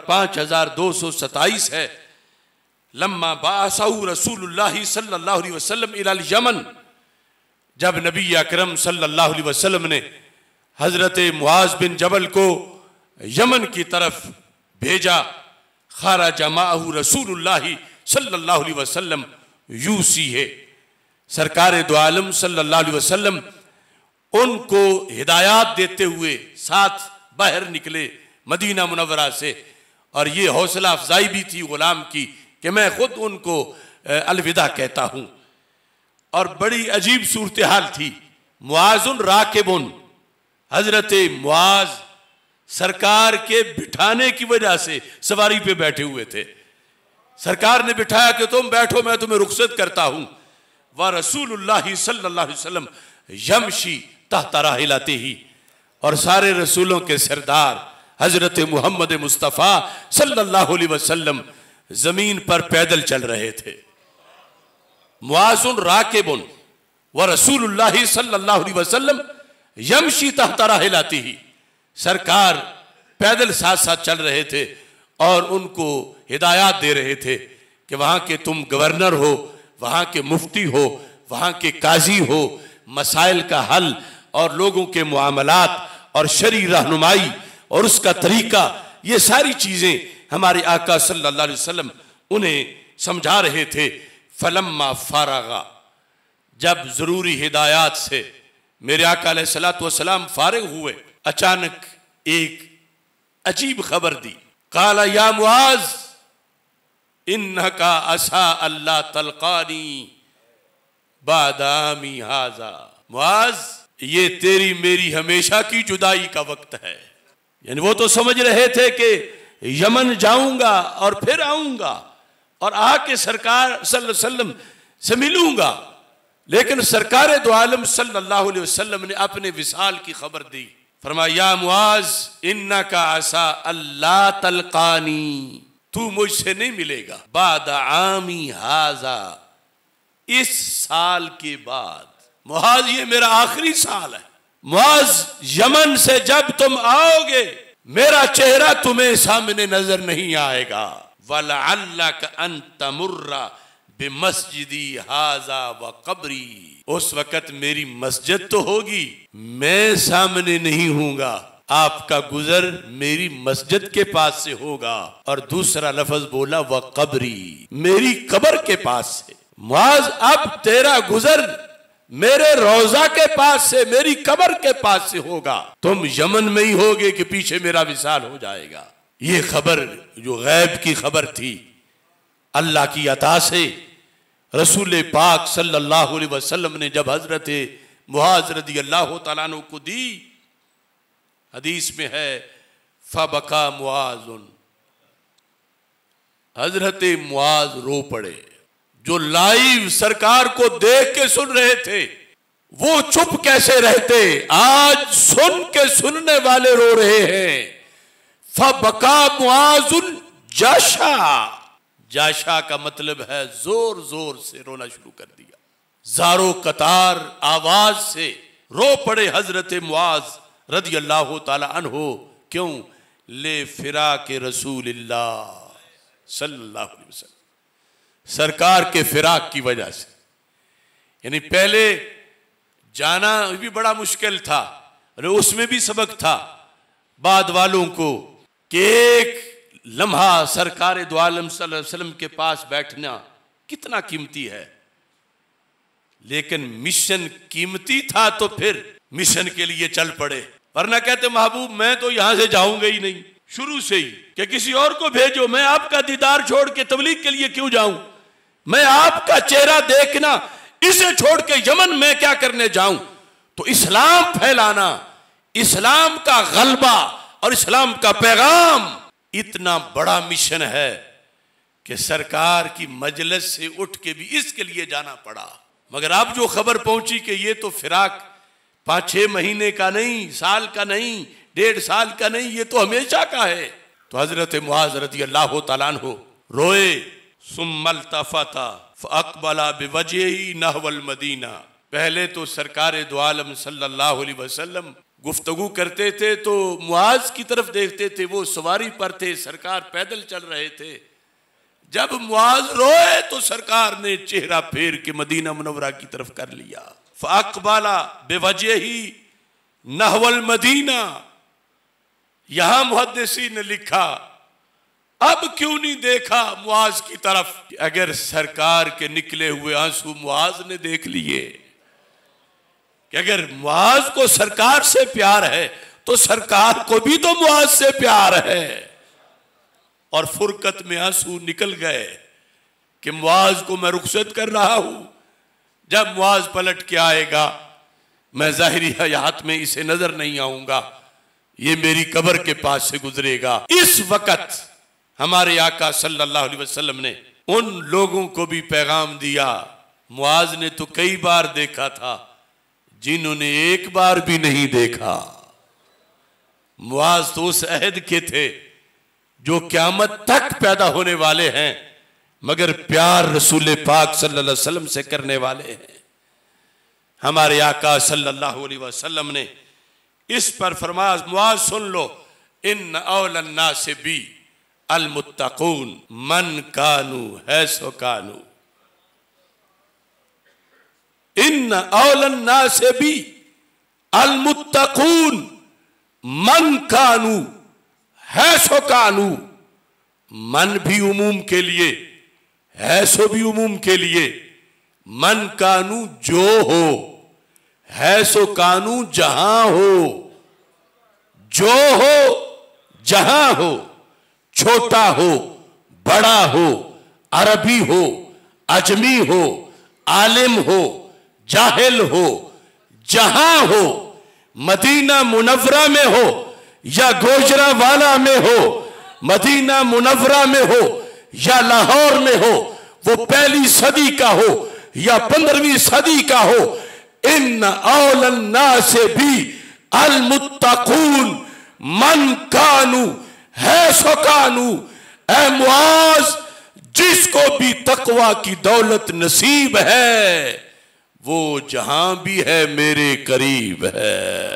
5227 है। लम्मा बासहु रसूलुल्लाह सल्लल्लाहु अलैहि वसल्लम इलल यमन, जब नबी अकरम सल्लल्लाहु अलैहि वसल्लम ने हजरत मुआज बिन जबल को यमन की तरफ भेजा, खाराजा माहू रसूलुल्लाह सल्लल्लाहु अलैहि वसल्लम यूसी है, सरकार दो आलम सल्लल्लाहु अलैहि वसल्लम उनको हिदायत देते हुए साथ बाहर निकले मदीना मुनव्वरा से। और ये हौसला अफजाई भी थी गुलाम की कि मैं खुद उनको अलविदा कहता हूँ। और बड़ी अजीब सूरत हाल थी। मुआजुन राकिबुन, हजरत मुआज सरकार के बिठाने की वजह से सवारी पे बैठे हुए थे। सरकार ने बिठाया कि तुम बैठो, मैं तुम्हें रुखसत करता हूं। व रसूलुल्लाह सल्लल्लाहु अलैहि वसल्लम यमशी तहता राहिलते ही, और सारे रसूलों के सरदार हजरत मोहम्मद मुस्तफ़ा सल्लल्लाहु अलैहि वसल्लम जमीन पर पैदल चल रहे थे। मुआजुन राकिबुन व रसूलुल्लाह सल्लल्लाहु अलैहि वसल्लम यमशी तहता राहिलते ही, सरकार पैदल साथ साथ चल रहे थे और उनको हिदायत दे रहे थे कि वहाँ के तुम गवर्नर हो, वहाँ के मुफ्ती हो, वहाँ के काजी हो, मसाइल का हल और लोगों के मुआमलात और शरई रहनुमाई और उसका तरीका, ये सारी चीज़ें हमारे आका सल्लल्लाहु अलैहि वसल्लम उन्हें समझा रहे थे। फलम्मा फारगा, जब ज़रूरी हिदायत से मेरे आका अलैहिस्सलातु वस्सलाम फारिग हुए, अचानक एक अजीब खबर दी। काला या मुआज इन्नका असा अल्लाह तलकानी बादामी हाजा। मुआज, ये तेरी मेरी हमेशा की जुदाई का वक्त है। यानी वो तो समझ रहे थे कि यमन जाऊंगा और फिर आऊंगा और आके सरकार सल्लल्लाहु अलैहि वसल्लम से मिलूंगा, लेकिन सरकार दो आलम सल्लल्लाहु अलैहि वसल्लम ने अपने विसाल की खबर दी। फरमाया या मुआज इन्नका असा अल्लाह तलकानी, तू मुझसे नहीं मिलेगा बाद आमी हाजा, इस साल के बाद। मुआज, ये मेरा आखिरी साल है। मुआज, यमन से जब तुम आओगे मेरा चेहरा तुम्हें सामने नजर नहीं आएगा। वलअल्लक अन तमुर्रा बिमस्जिदी हाजा व कब्री, उस वक़्त मेरी मस्जिद तो होगी, मैं सामने नहीं हूँगा, आपका गुजर मेरी मस्जिद के पास से होगा। और दूसरा लफ्ज बोला व कब्री, मेरी कब्र के पास से। मुआज, अब तेरा गुजर मेरे रोजा के पास से, मेरी कब्र के पास से होगा। तुम यमन में ही होगे कि पीछे मेरा विसाल हो जाएगा। ये खबर जो गैब की खबर थी, अल्लाह की अता से रसूल पाक सल्लल्लाहु अलैहि वसल्लम ने जब हजरत मुआज रज़ी अल्लाह तआला अन्हु को दी, हदीस में है फबका मुआजुन, हजरत मुआज रो पड़े। जो लाइव सरकार को देख के सुन रहे थे वो चुप कैसे रहते, आज सुन के सुनने वाले रो रहे हैं। फबका मुआजुन जाशा, जाशा का मतलब है जोर जोर से रोना शुरू कर दिया, जारो कतार आवाज से रो पड़े हजरत मुआज रज़ी अल्लाह ताला अन्हो। क्यों? ले फिरा के रसूलिल्लाह सल्लल्लाहु अलैहि वसल्लम, सरकार के फिराक की वजह से। यानी पहले जाना भी बड़ा मुश्किल था, अरे उसमें भी सबक था बाद वालों को कि एक लम्हा सरकार दो आलम सल्लल्लाहु अलैहि वसल्लम के पास बैठना कितना कीमती है। लेकिन मिशन कीमती था तो फिर मिशन के लिए चल पड़े, वरना कहते महबूब मैं तो यहां से जाऊंगा ही नहीं शुरू से ही, कि किसी और को भेजो, मैं आपका दीदार छोड़ के तबलीग के लिए क्यों जाऊं, मैं आपका चेहरा देखना इसे छोड़ के यमन में क्या करने जाऊं। तो इस्लाम फैलाना, इस्लाम का गलबा और इस्लाम का पैगाम इतना बड़ा मिशन है कि सरकार की मजलिस से उठ के भी इसके लिए जाना पड़ा। मगर अब जो खबर पहुंची कि ये तो फिराक 5-6 महीने का नहीं, साल का नहीं, 1.5 साल का नहीं, ये तो हमेशा का है। तो हजरत मुआज रज़ी अल्लाह तआला अन्हु रोए, सुम्मल तफता फअक़बला बिवजही नहवल मदीना। पहले तो सरकार दो आलम सल्लल्लाहु अलैहि वसल्लम गुफ्तगू करते थे तो मुआज की तरफ देखते थे, वो सवारी पर थे, सरकार पैदल चल रहे थे। जब मुआज रोए तो सरकार ने चेहरा फेर के मदीना मुनव्वरा की तरफ कर लिया। फ़अक़बला बिवजही नहवल मदीना। यहां मुहद्दिसीन ने लिखा, अब क्यों नहीं देखा मुआज की तरफ। अगर सरकार के निकले हुए आंसू मुआज ने देख लिए, कि अगर मुआज को सरकार से प्यार है तो सरकार को भी तो मुआज से प्यार है। और फुरकत में आंसू निकल गए कि मुआज को मैं रुखसत कर रहा हूं। जब मुआज पलट के आएगा, मैं ज़ाहिरी हयात में इसे नजर नहीं आऊंगा, ये मेरी कब्र के पास से गुजरेगा। इस वक्त हमारे आका सल्लल्लाहु अलैहि वसल्लम ने उन लोगों को भी पैगाम दिया। मुआज ने तो कई बार देखा था, जिन्होंने एक बार भी नहीं देखा। मुआज तो उस अहद के थे जो क़यामत तक पैदा होने वाले हैं, मगर प्यार रसूल पाक सल्लल्लाहु अलैहि वसल्लम से करने वाले हैं। हमारे आका सल्लल्लाहु अलैहि वसल्लम ने इस पर फरमाया, मुआज सुन लो, इन औलन नास बी अल मुत्तकून मन कानू है सो कानू। इन औलन नास बी अल मुत्तकून मन कानू है सो कानू। मन भी उमूम के लिए, है सो भी उमूम के लिए। मन कानू जो हो, है सो कानू जहां हो। जो हो जहां हो, छोटा हो बड़ा हो, अरबी हो अजमी हो, आलिम हो जाहिल हो, जहां हो, मदीना मुनव्वरा में हो या गोजरावाला में हो, मदीना मुनव्वरा में हो या लाहौर में हो, वो पहली सदी का हो या 15वीं सदी का हो, इन औलन नास भी अल मुत्तकून मन कानू है सो कानू। ऐ मुआज, जिसको भी तकवा की दौलत नसीब है, वो जहां भी है मेरे करीब है।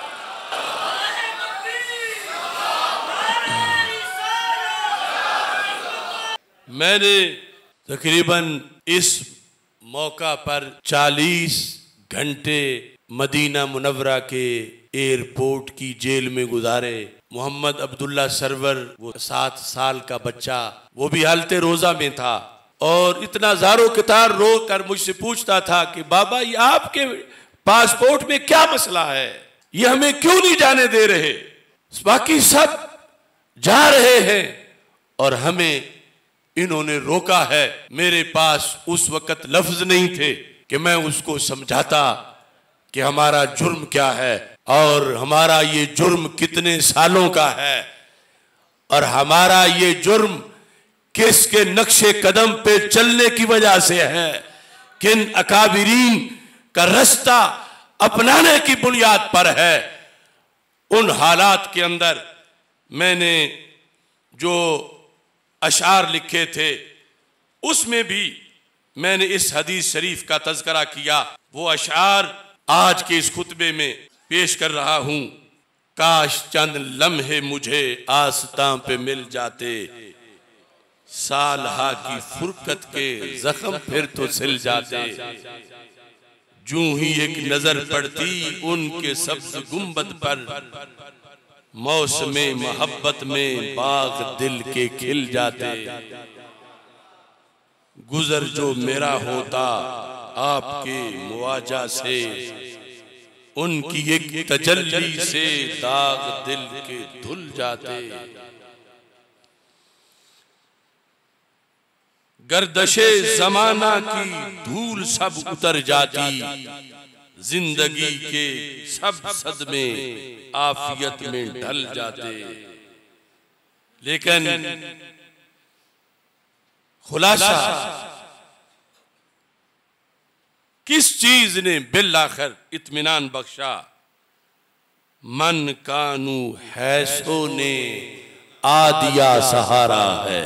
मैंने तकरीबन इस मौका पर 40 घंटे मदीना मुनव्वरा के एयरपोर्ट की जेल में गुजारे। मोहम्मद अब्दुल्ला सरवर, वो 7 साल का बच्चा, वो भी हालते रोजा में था और इतना ज़ारो कितार रो कर मुझसे पूछता था कि बाबा, ये आपके पासपोर्ट में क्या मसला है, ये हमें क्यों नहीं जाने दे रहे। बाकी सब जा रहे हैं और हमें इन्होंने रोका है। मेरे पास उस वक्त लफ्ज नहीं थे कि मैं उसको समझाता कि हमारा जुर्म क्या है और हमारा ये जुर्म कितने सालों का है और हमारा ये जुर्म किसके नक्शे कदम पे चलने की वजह से है, किन अकाबिरीन का रास्ता अपनाने की बुनियाद पर है। उन हालात के अंदर मैंने जो अशार लिखे थे, उसमें भी मैंने इस हदीस शरीफ का तज़किरा किया। वो अशार आज के इस खुतबे में पेश कर रहा हूं। काश चंद लम्हे मुझे आस्तां पे मिल जाते, सालहा की फुरकत के जख्म फिर तो सिल जाते। जूं ही एक नजर पड़ती उनके सब्ज गुंबद पर, मौसमे मोहब्बत में बाग दिल के खिल जाते। गुजर जो मेरा होता आपके मुआजा से, उनकी एक तजल्ली से दाग दिल के धुल जाते। गर्दशे जमाना की धूल सब उतर जाती, जिंदगी के सब सदमे आफियत में ढल जाते। लेकिन खुलासा किस चीज ने बिलाखिर इत्मीनान बख्शा? मन कानू हैसो ने आदिया सहारा है।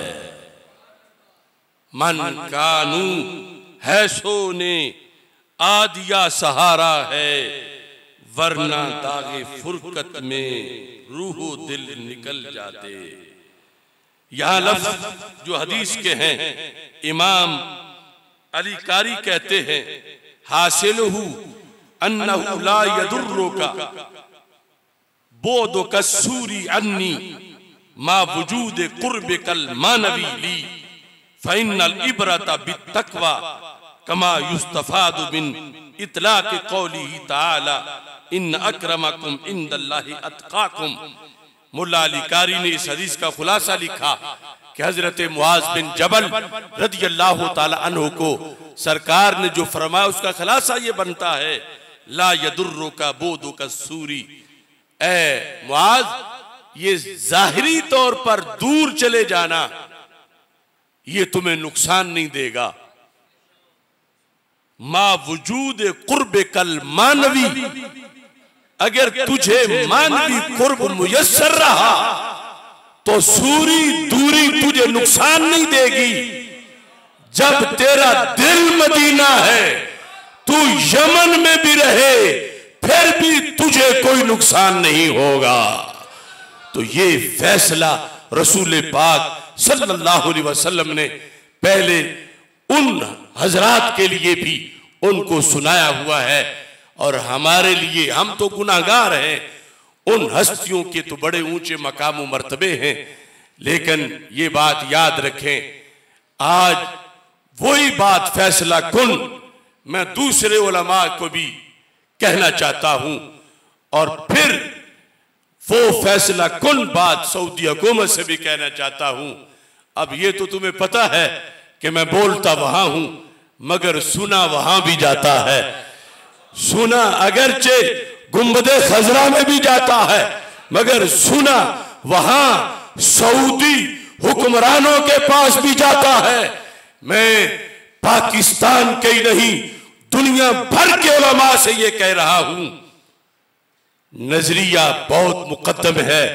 मन कानू हैसो ने आदिया सहारा है, वरना दागे फुरकत में रूहो दिल निकल जाते। यह लफ्ज जो हदीस के हैं, इमाम अली कारी कहते हैं, हासिलहु अन्नहु ला यदुर्रुका बोदुका सूरी अन्नी मा वजूद कुर्बिकल मानवी ली फ़इन्नल इब्रता बित्तक़वा कमा युस्तफ़ादु मिन इतलाक़ क़ौलिही तआला इन्न अक्रमकुम इंदल्लाहि अत्क़ाकुम। मुल्ला अली कारी ने इस हदीस का खुलासा लिखा कि हजरत मुआज बिन जबल रदियल्लाहु ताला अन्हु को सरकार ने जो फरमाया उसका खुलासा ये बनता है, ला यदुर्रुका बोदुका सूरी, ए मुआज ये जाहिरी तौर पर दूर चले जाना ये तुम्हें नुकसान नहीं देगा, मा वजूद कुर्ब कल मानवी, अगर तुझे मानवी कुर्ब मुयस्सर रहा तो सूरी दूरी तुझे नुकसान नहीं देगी। जब तेरा दिल मदीना है, तू यमन में भी रहे फिर भी तुझे कोई नुकसान नहीं होगा। तो ये फैसला रसूल पाक सल्लल्लाहु अलैहि वसल्लम ने पहले उन हजरात के लिए भी उनको सुनाया हुआ है और हमारे लिए, हम तो गुनाहगार हैं, उन हस्तियों के तो बड़े ऊंचे मकाम व मर्तबे हैं। लेकिन ये बात याद रखें, आज वही बात फैसला कुन मैं दूसरे उलमा को भी कहना चाहता हूं और फिर वो फैसला कुन बात सऊदी हुकूमत से भी कहना चाहता हूं। अब ये तो तुम्हें पता है कि मैं बोलता वहां हूं मगर सुना वहां भी जाता है। सुना अगरचे गुंबदे खजरा में भी जाता है मगर सुना वहां सऊदी हुक्मरानों के पास भी जाता है। मैं पाकिस्तान के ही नहीं दुनिया भर के उलमा से ये कह रहा हूं, नजरिया बहुत मुकद्दम है,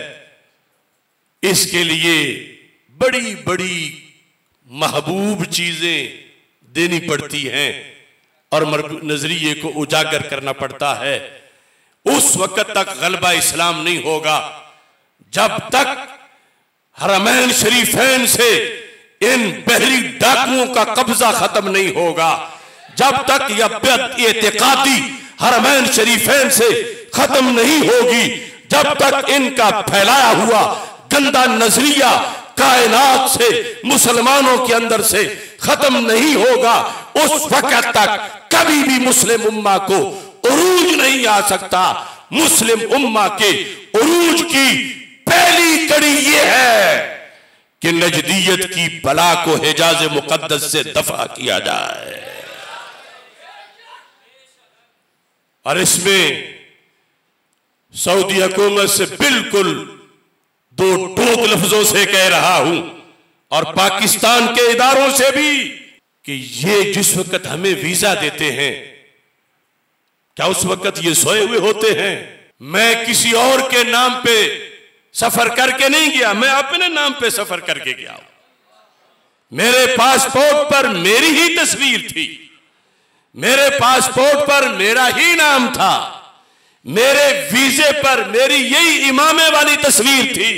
इसके लिए बड़ी बड़ी महबूब चीजें देनी पड़ती हैं और नजरिए को उजागर करना पड़ता है। उस वक्त तक गलबा इस्लाम नहीं होगा जब तक हरमैन शरीफैन से इन बहरी डाकुओं का कब्जा खत्म नहीं होगा, जब तक यह एतिकादी हरमैन शरीफैन से खत्म नहीं होगी, जब तक इनका फैलाया हुआ गंदा नजरिया कायनात से मुसलमानों के अंदर से खत्म नहीं होगा, उस वक्त तक कभी भी मुस्लिम उम्मा को उरूज नहीं आ सकता। मुस्लिम उम्मा के उरूज की पहली कड़ी ये है कि नजदियत की बला को हिजाज मुकद्दस से दफा किया जाए। और इसमें सऊदी हुकूमत से बिल्कुल दो टोक लफ्जों से कह रहा हूं और पाकिस्तान के इदारों से भी कि ये जिस वक्त हमें वीजा देते हैं क्या उस वक्त ये सोए हुए होते हैं? मैं किसी और के नाम पे सफर करके नहीं गया, मैं अपने नाम पे सफर करके गया। मेरे पासपोर्ट पर मेरी ही तस्वीर थी, मेरे पासपोर्ट पर मेरा ही नाम था, मेरे वीजे पर मेरी यही इमामे वाली तस्वीर थी।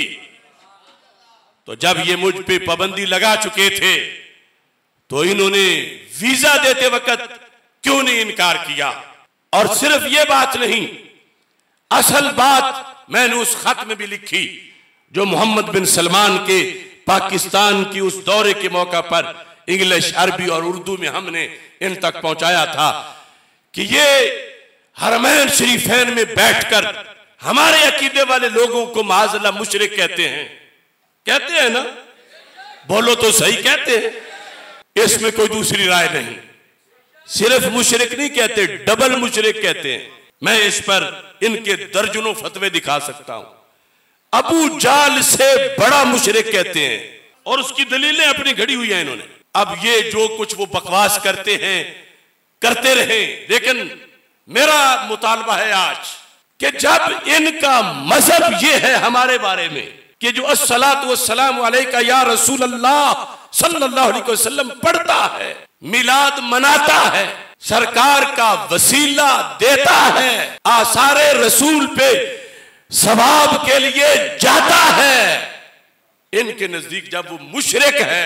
तो जब ये मुझ पे पाबंदी लगा चुके थे तो इन्होंने वीजा देते वक्त क्यों नहीं इनकार किया? और सिर्फ ये बात नहीं, असल बात मैंने उस खत में भी लिखी जो मोहम्मद बिन सलमान के पाकिस्तान की उस दौरे के मौका पर इंग्लिश, अरबी और उर्दू में हमने इन तक पहुंचाया था कि ये हरमैन शरीफैन में बैठकर हमारे अकीदे वाले लोगों को माज़अल्लाह मुशरिक कहते हैं ना? बोलो तो सही, कहते हैं। इसमें कोई दूसरी राय नहीं, सिर्फ मुशरिक नहीं कहते, डबल मुशरिक कहते हैं। मैं इस पर इनके दर्जनों फतवे दिखा सकता हूं। अबू जाल से बड़ा मुशरिक कहते हैं और उसकी दलीलें अपनी घड़ी हुई हैं इन्होंने। अब ये जो कुछ वो बकवास करते हैं करते रहे, लेकिन मेरा मुतालबा है आज कि जब इनका मजहब ये है हमारे बारे में कि जो अस्सलातु वस्सलामु अलैका या रसूल अल्लाह सल्लल्लाहु अलैहि वसल्लम पढ़ता है, मिलाद मनाता है, सरकार का वसीला देता है, आसारे रसूल पे सवाब के लिए जाता है, इनके नजदीक जब वो मुशरिक है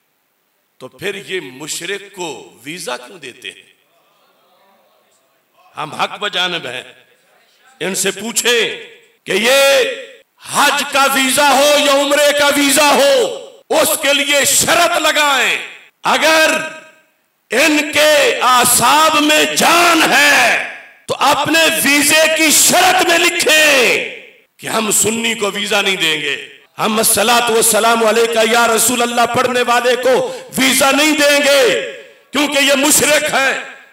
तो फिर ये मुशरिक को वीजा क्यों देते हैं? हम हक बजानिब हैं। इनसे पूछे कि ये हज का वीजा हो या उम्रे का वीजा हो, उसके लिए शर्त लगाएं। अगर इनके आसाब में जान है तो अपने वीजे की शर्त में लिखें कि हम सुन्नी को वीजा नहीं देंगे, हम अस्सलातु वस्सलामु अलैका या रसूल अल्लाह पढ़ने वाले को वीजा नहीं देंगे क्योंकि ये मुशरिक है।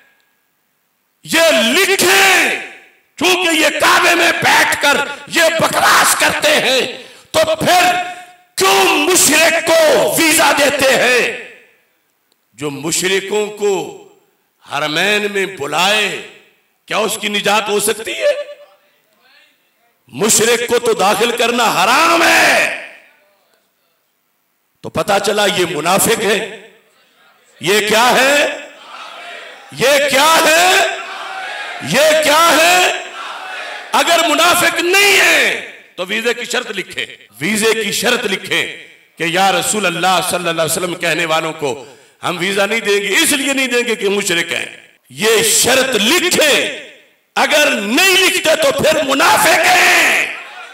ये लिखें, क्योंकि ये काबे में बैठकर ये बकवास करते हैं, तो फिर क्यों मुशरिक को वीजा देते हैं? जो मुशरिकों को हरमैन में बुलाए, क्या उसकी निजात हो सकती है? मुशरिक को तो दाखिल करना हराम है। तो पता चला ये मुनाफिक है। ये क्या है? ये क्या है? ये क्या है? अगर मुनाफिक नहीं है तो वीजे की शर्त लिखे, वीजे की शर्त लिखे कि या रसूल अल्लाह सल्लल्लाहु अलैहि वसल्लम कहने वालों को हम वीजा नहीं देंगे, इसलिए नहीं देंगे कि मुशरिक हैं। ये शर्त लिखे, अगर नहीं लिखते तो फिर मुनाफिक हैं।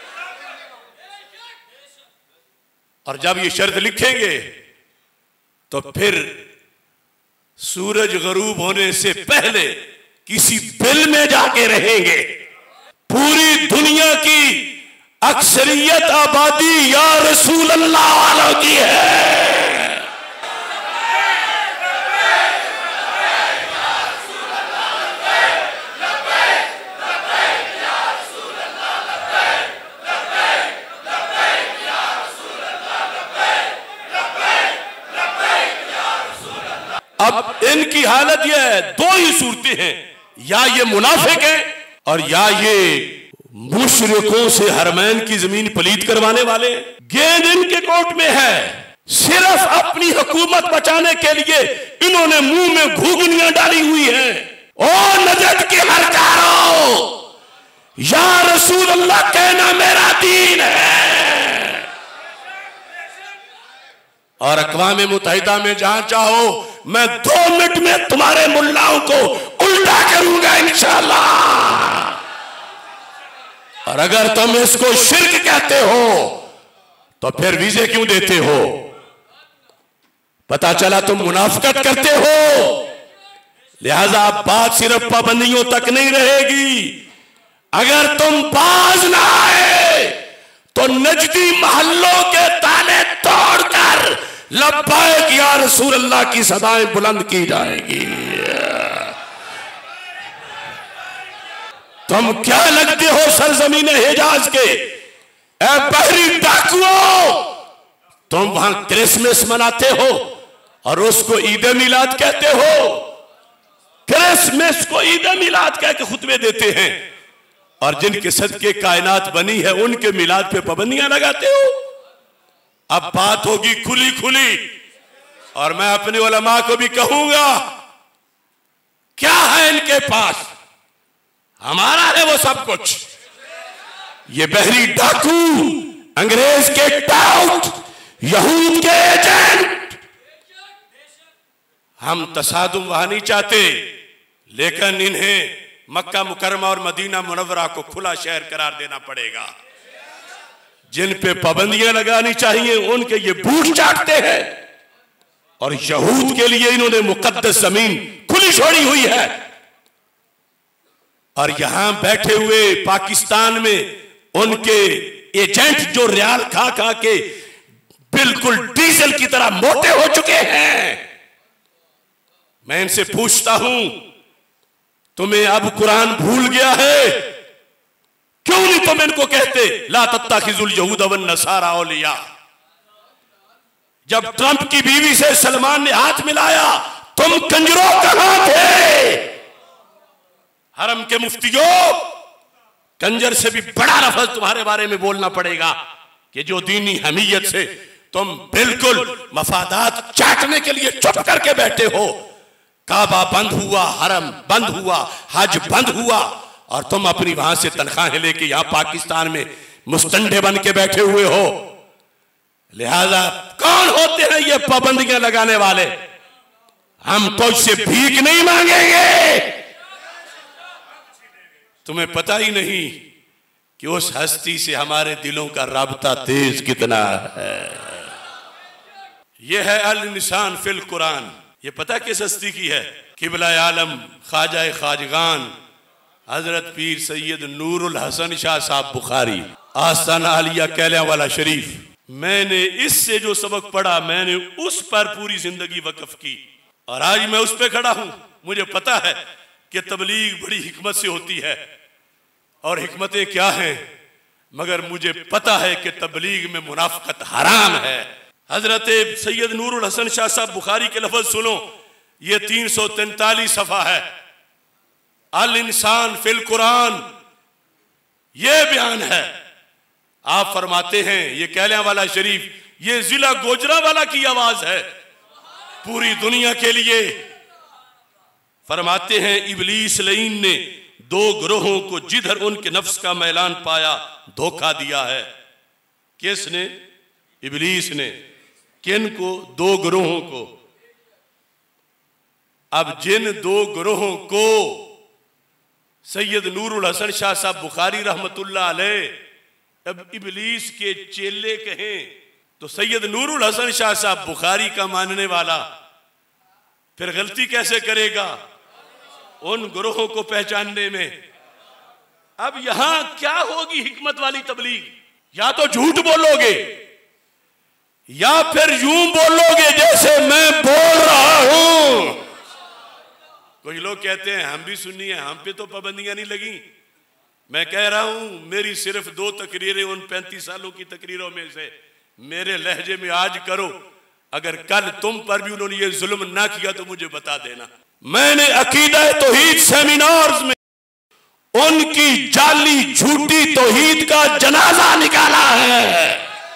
और जब ये शर्त लिखेंगे तो फिर सूरज गरूब होने से पहले किसी बिल में जाके रहेंगे। पूरी दुनिया की अक्सरियत आबादी या रसूल अल्लाह वालों की है। अब इनकी हालत यह है, दो ही सूरतें हैं, या ये मुनाफिक है और या ये मुशरिकों से हरमैन की जमीन पलीत करवाने वाले। गेंद इनके कोर्ट में है, सिर्फ अपनी हुकूमत बचाने के लिए इन्होंने मुंह में घुघनियां डाली हुई हैं। ओ नजद के हरकारों, या रसूल अल्लाह कहना मेरा दीन है। और अक़वाम मुत्तहिदा में जहां चाहो मैं 2 मिनट में तुम्हारे मुल्लाओं को उल्टा करूंगा इंशाअल्लाह। और अगर तुम इसको शिर्क कहते हो तो फिर वीजे क्यों देते हो? पता चला तुम मुनाफिकत करते हो। लिहाजा बात सिर्फ पाबंदियों तक नहीं रहेगी। अगर तुम बाज ना आए तो नजदी महल्लों के ताले तोड़कर लब्बैक या रसूल अल्लाह की सदाएं बुलंद की जाएगी। तुम क्या लगते हो सरजमीन हिजाज के ए बहरी डाकुओं? तुम वहां क्रिसमस मनाते हो और उसको ईद मिलाद कहते हो। क्रिसमस को ईद मिलाद कह के खुतबे देते हैं और जिनके सदके कायनात बनी है उनके मिलाद पे पाबंदियां लगाते हो। अब बात होगी खुली खुली, और मैं अपने उलमा को भी कहूंगा, क्या है इनके पास? हमारा है वो सब कुछ। ये बहरी डाकू, अंग्रेज के टाउट, यहूद के एजेंट। हम तसादुम वहां नहीं चाहते, लेकिन इन्हें मक्का मुकरमा और मदीना मुनव्वरा को खुला शहर करार देना पड़ेगा। जिन पे पाबंदियां लगानी चाहिए उनके ये बूट चाटते हैं, और यहूद के लिए इन्होंने मुकद्दस जमीन खुली छोड़ी हुई है। और यहां बैठे हुए पाकिस्तान में उनके एजेंट जो रियाल खा खा के बिल्कुल डीजल की तरह मोटे हो चुके हैं। मैं इनसे पूछता हूं, तुम्हें अब कुरान भूल गया है? क्यों नहीं तुम इनको कहते ला तत्ताखिजुल यहूद वन नसारा औलिया? जब ट्रंप की बीवी से सलमान ने हाथ मिलाया, तुम कंजरों कहां थे? हरम के मुफ्तियों, कंजर से भी बड़ा लफ्ज तुम्हारे बारे में बोलना पड़ेगा कि जो दीनी हमीयत से तुम बिल्कुल मफादात चाटने के लिए चुप करके बैठे हो। काबा बंद हुआ, हरम बंद हुआ, हज बंद हुआ, और तुम अपनी वहां से तनख्वाहें लेके यहां पाकिस्तान में मुस्तंडे बन के बैठे हुए हो। लिहाजा कौन होते हैं ये पाबंदियां लगाने वाले? हम तो इससे भीख नहीं मांगेंगे, तुम्हें पता ही नहीं कि उस हस्ती से हमारे दिलों का राबता तेज कितना है। यह है अल निशान फिल कुरान। ये पता किस हस्ती की है? किबला आलम ख्वाजा खाजगान हजरत पीर सैयद नूरुल हसन शाह साहब बुखारी, आस्ताना आलिया कैलियावाला शरीफ। मैंने इससे जो सबक पढ़ा, मैंने उस पर पूरी जिंदगी वक्फ की और आज मैं उस पर खड़ा हूं। मुझे पता है कि तबलीग बड़ी हिकमत से होती है और हिकमतें क्या हैं, मगर मुझे पता है कि तबलीग में मुनाफकत हराम है। हजरत सैयद नूरुल हसन शाह साहब बुखारी के लफ्ज सुनो, ये 343 सफ़ा है। अल इंसान फिल कुरान ये बयान है। आप फरमाते हैं, ये कैलियावाला शरीफ, ये जिला गोजरावाला की आवाज है पूरी दुनिया के लिए। फरमाते हैं, इबलीस लईन ने 2 ग्रोहों को जिधर उनके नफ्स का मैलान पाया धोखा दिया है। किसने? इबलीस ने। किन को? 2 ग्रोहों को। अब जिन 2 ग्रोहों को सैयद नूरुल हसन शाह साहब बुखारी रहमतुल्लाह अलैह अब इबलीस के चेले कहें तो सैयद नूरुल हसन शाह साहब बुखारी का मानने वाला फिर गलती कैसे करेगा उन ग्रोहों को पहचानने में? अब यहां क्या होगी हिकमत वाली तबलीग? या तो झूठ बोलोगे या फिर यूं बोलोगे जैसे मैं बोल रहा हूं। कुछ लोग कहते हैं हम भी सुन्नी है, हम पे तो पाबंदियां नहीं लगी। मैं कह रहा हूं, मेरी सिर्फ 2 तकरीरें उन 35 सालों की तकरीरों में से मेरे लहजे में आज करो। अगर कल तुम पर भी उन्होंने ये जुल्म ना किया तो मुझे बता देना। मैंने अकीदा तौहीद सेमिनार्स में उनकी जाली झूठी तौहीद का जनाजा निकाला है।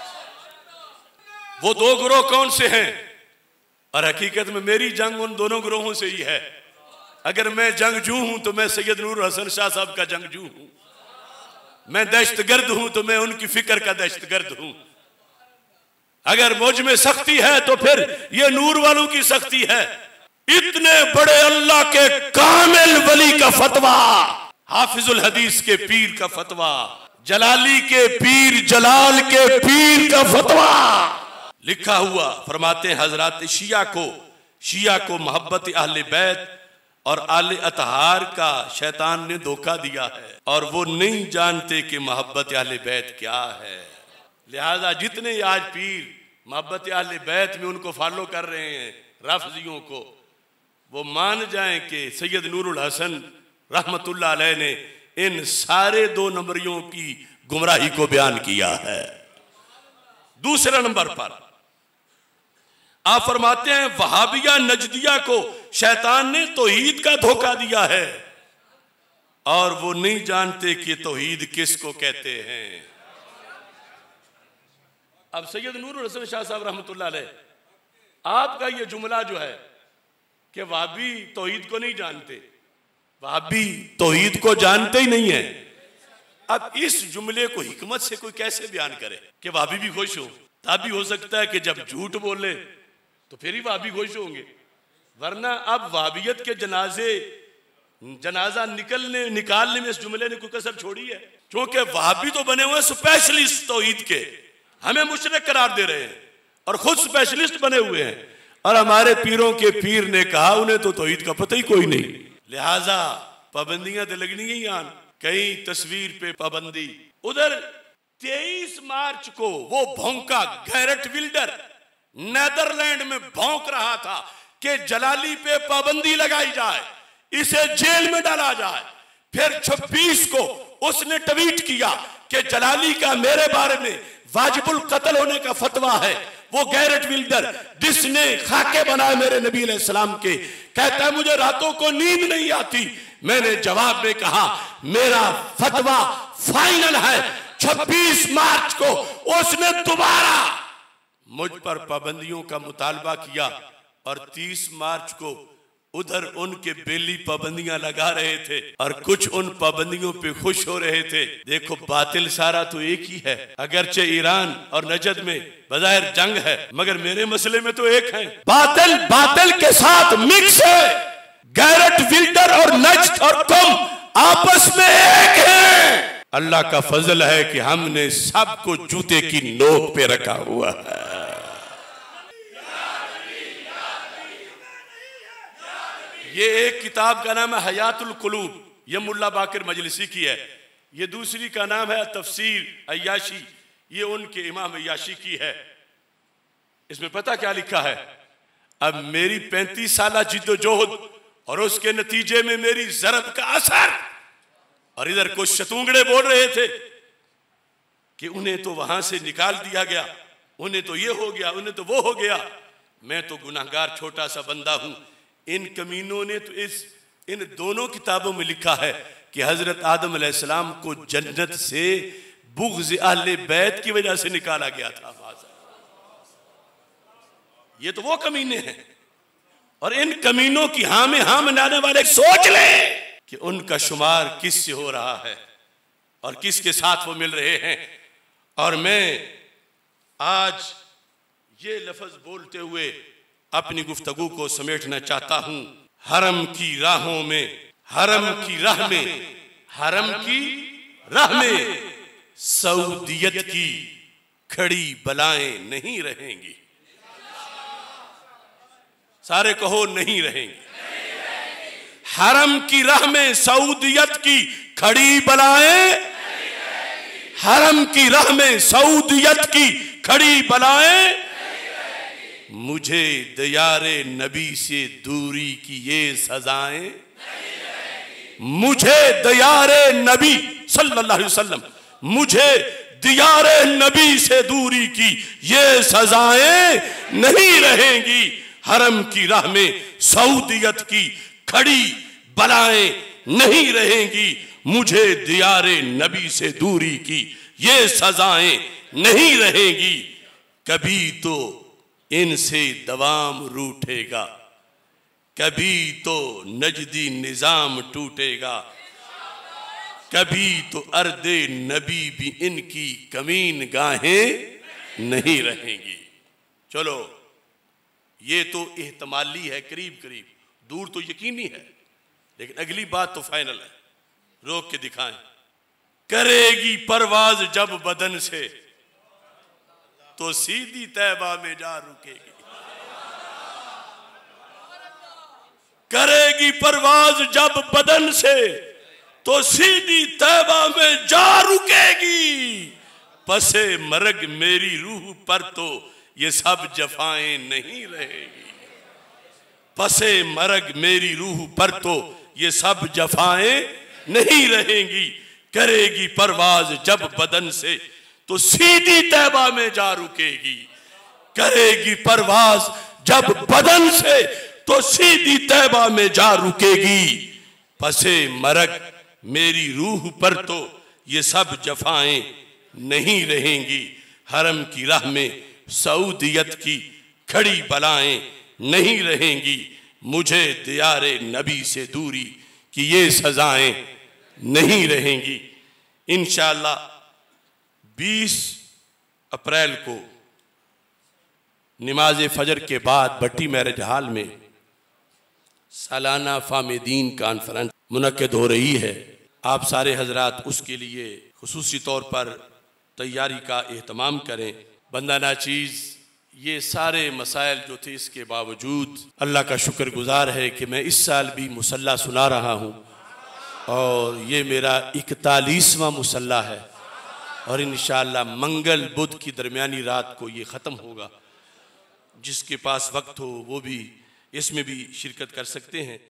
वो 2 ग्रोह कौन से हैं? और हकीकत में मेरी जंग उन दोनों ग्रोहों से ही है। अगर मैं जंगजू हूं तो मैं सैयद नूरुल हसन शाह साहब का जंगजू हूं। मैं दहशतगर्द हूं तो मैं उनकी फिक्र का दहशतगर्द हूं। अगर मुझ में सख्ती है तो फिर ये नूर वालों की सख्ती है। इतने बड़े अल्लाह के कामिल वली का फतवा, हाफिजुल हदीस के पीर का फतवा, जलाली के पीर जलाल के पीर का फतवा लिखा हुआ। फरमाते हैं, हजरत शिया को मोहब्बत अहले बैत और आले अतहार का शैतान ने धोखा दिया है और वो नहीं जानते कि मोहब्बत अहले बैत क्या है। लिहाजा जितने आज पीर मोहब्बत अहले बैत में उनको फॉलो कर रहे हैं राफजियों को, वो मान जाएं कि सैयद नूरुल हसन रहमतुल्लाह अलैह ने इन सारे 2 नंबरियों की गुमराही को बयान किया है। दूसरे नंबर पर आप फरमाते हैं, वहाबिया नजदिया को शैतान ने तौहीद का धोखा दिया है और वो नहीं जानते कि तौहीद किसको कहते हैं। अब सैयद नूरुल हसन शाह साहब रहमतुल्लाह अलैह, आपका ये जुमला जो है कि वहाबी तौहीद को नहीं जानते, वहाबी तौहीद को जानते ही नहीं है। अब इस जुमले को हिकमत से कोई कैसे बयान करे कि वहाबी भी खुश हो? तब भी हो सकता है कि जब झूठ बोले तो फिर ही वहाबी खुश होंगे, वरना अब वहाबियत के जनाजा निकालने में इस जुमले ने कोई कसर छोड़ी है। क्योंकि वहाबी तो बने हुए स्पेशलिस्ट तौहीद के, हमें मुशरिक करार दे रहे हैं और खुद स्पेशलिस्ट बने हुए हैं। और हमारे पीरों के पीर ने कहा उन्हें तो तौहीद का पता ही कोई नहीं। लिहाजा पाबंदियां तो लगनी ही यान, कहीं तस्वीर पे पाबंदी। उधर 23 मार्च को वो भौंका गैरट विल्डर नेदरलैंड में भौंक रहा था कि जलाली पे पाबंदी लगाई जाए, इसे जेल में डाला जाए। फिर 26 को उसने ट्वीट किया कि जलाली का मेरे बारे में वाजिबुल कत्ल होने का फतवा है। वो गैरट विल्डर जिसने खाके बनाए मेरे नबी अलैहिस्सलाम के, कहता है मुझे रातों को नींद नहीं आती। मैंने जवाब में कहा मेरा फतवा फाइनल है। 26 मार्च को उसने दोबारा मुझ पर पाबंदियों का मुतालबा किया और 30 मार्च को उधर उनके बेली पाबंदियां लगा रहे थे और कुछ उन पाबंदियों पे खुश हो रहे थे। देखो बातिल सारा तो एक ही है, अगरचे ईरान और नजद में बज़ाहिर जंग है मगर मेरे मसले में तो एक है। बातिल के साथ मिक्स है। गैरट विल्डर और नजद और तुम आपस में एक हैं। अल्लाह का फजल है कि हमने सबको जूते की नोक पे रखा हुआ है। ये एक किताब का नाम है हयातुल कुलूब, ये मुल्ला बाकिर मजलिसी की है। ये दूसरी का नाम है तफसीर अय्याशी, ये उनके इमाम अय्याशी की है। इसमें पता क्या लिखा है? अब मेरी 35 साल जिद्दोजहद और उसके नतीजे में मेरी ज़रब का असर, और इधर कुछ शतूंगड़े बोल रहे थे कि उन्हें तो वहां से निकाल दिया गया, उन्हें तो ये हो गया, उन्हें तो वो हो गया। मैं तो गुनाहगार छोटा सा बंदा हूं। इन कमीनों ने तो इन दोनों किताबों में लिखा है कि हजरत आदम अलैहिस्सलाम को जन्नत से बुग़्ज़ अहले बैत की वजह से निकाला गया था। ये तो वो कमीने हैं। और इन कमीनों की हाँ में हाँ मिलाने वाले सोच लें कि उनका शुमार किस से हो रहा है और किसके साथ वो मिल रहे हैं। और मैं आज ये लफ्ज बोलते हुए अपनी गुफ्तगू को समेटना चाहता हूं। हरम की राहों में, हरम की राह में, हरम की राह में सऊदियत की खड़ी बलाएं नहीं रहेंगी। सारे कहो नहीं रहेंगी। हरम की राह में सऊदियत की खड़ी बलाएं, हरम की राह में सऊदियत की खड़ी बलाएं, मुझे दियारे नबी से दूरी की ये सजाएं, मुझे दियारे नबी सल्लल्लाहु अलैहि वसल्लम, मुझे दियारे नबी से दूरी की ये सजाएं नहीं रहेंगी। हरम की राह में सऊदियत की खड़ी बलाएं नहीं रहेंगी। मुझे दियारे नबी से दूरी की ये सजाएं नहीं रहेंगी। कभी तो इनसे दवाम रूठेगा, कभी तो नजदी निजाम टूटेगा, कभी तो अर्दे नबी भी इनकी कमीन गाहें नहीं रहेंगी। चलो, ये तो एहतमाली है, करीब करीब, दूर तो यकीनी है, लेकिन अगली बात तो फाइनल है। रोक के दिखाएं। करेगी परवाज जब बदन से तो सीधी तैबा में जा रुकेगी। करेगी परवाज जब बदन से तो सीधी तैबा में जा रुकेगी। पसे मरग मेरी रूह पर तो ये सब जफाएं नहीं रहेगी। पसे मरग मेरी रूह पर तो ये सब जफाएं नहीं रहेंगी। करेगी परवाज जब बदन से तो सीधी तैबा में जा रुकेगी। करेगी परवाज जब बदन से तो सीधी तैबा में जा रुकेगी। पसे मरग मेरी रूह पर तो ये सब जफाएं नहीं रहेंगी। हरम की राह में सऊदियत की खड़ी बलाएं नहीं रहेंगी। मुझे दियारे नबी से दूरी की ये सजाएं नहीं रहेंगी। इंशाअल्लाह 20 अप्रैल को नमाज फजर के बाद भट्टी मैरिज हाल में सालाना फामिदीन कॉन्फ्रेंस मुनक्किद हो रही है। आप सारे हजरात उसके लिए खुसूसी तौर पर तैयारी का एहतमाम करें। बंदा नाचीज़ ये सारे मसाइल जो थे, इसके बावजूद अल्लाह का शुक्रगुजार है कि मैं इस साल भी मुसल्ला सुना रहा हूँ और ये मेरा 41वां मुसल्ला है। और इंशाअल्लाह मंगल बुध की दरमियानी रात को ये ख़त्म होगा। जिसके पास वक्त हो वो भी इसमें भी शिरकत कर सकते हैं।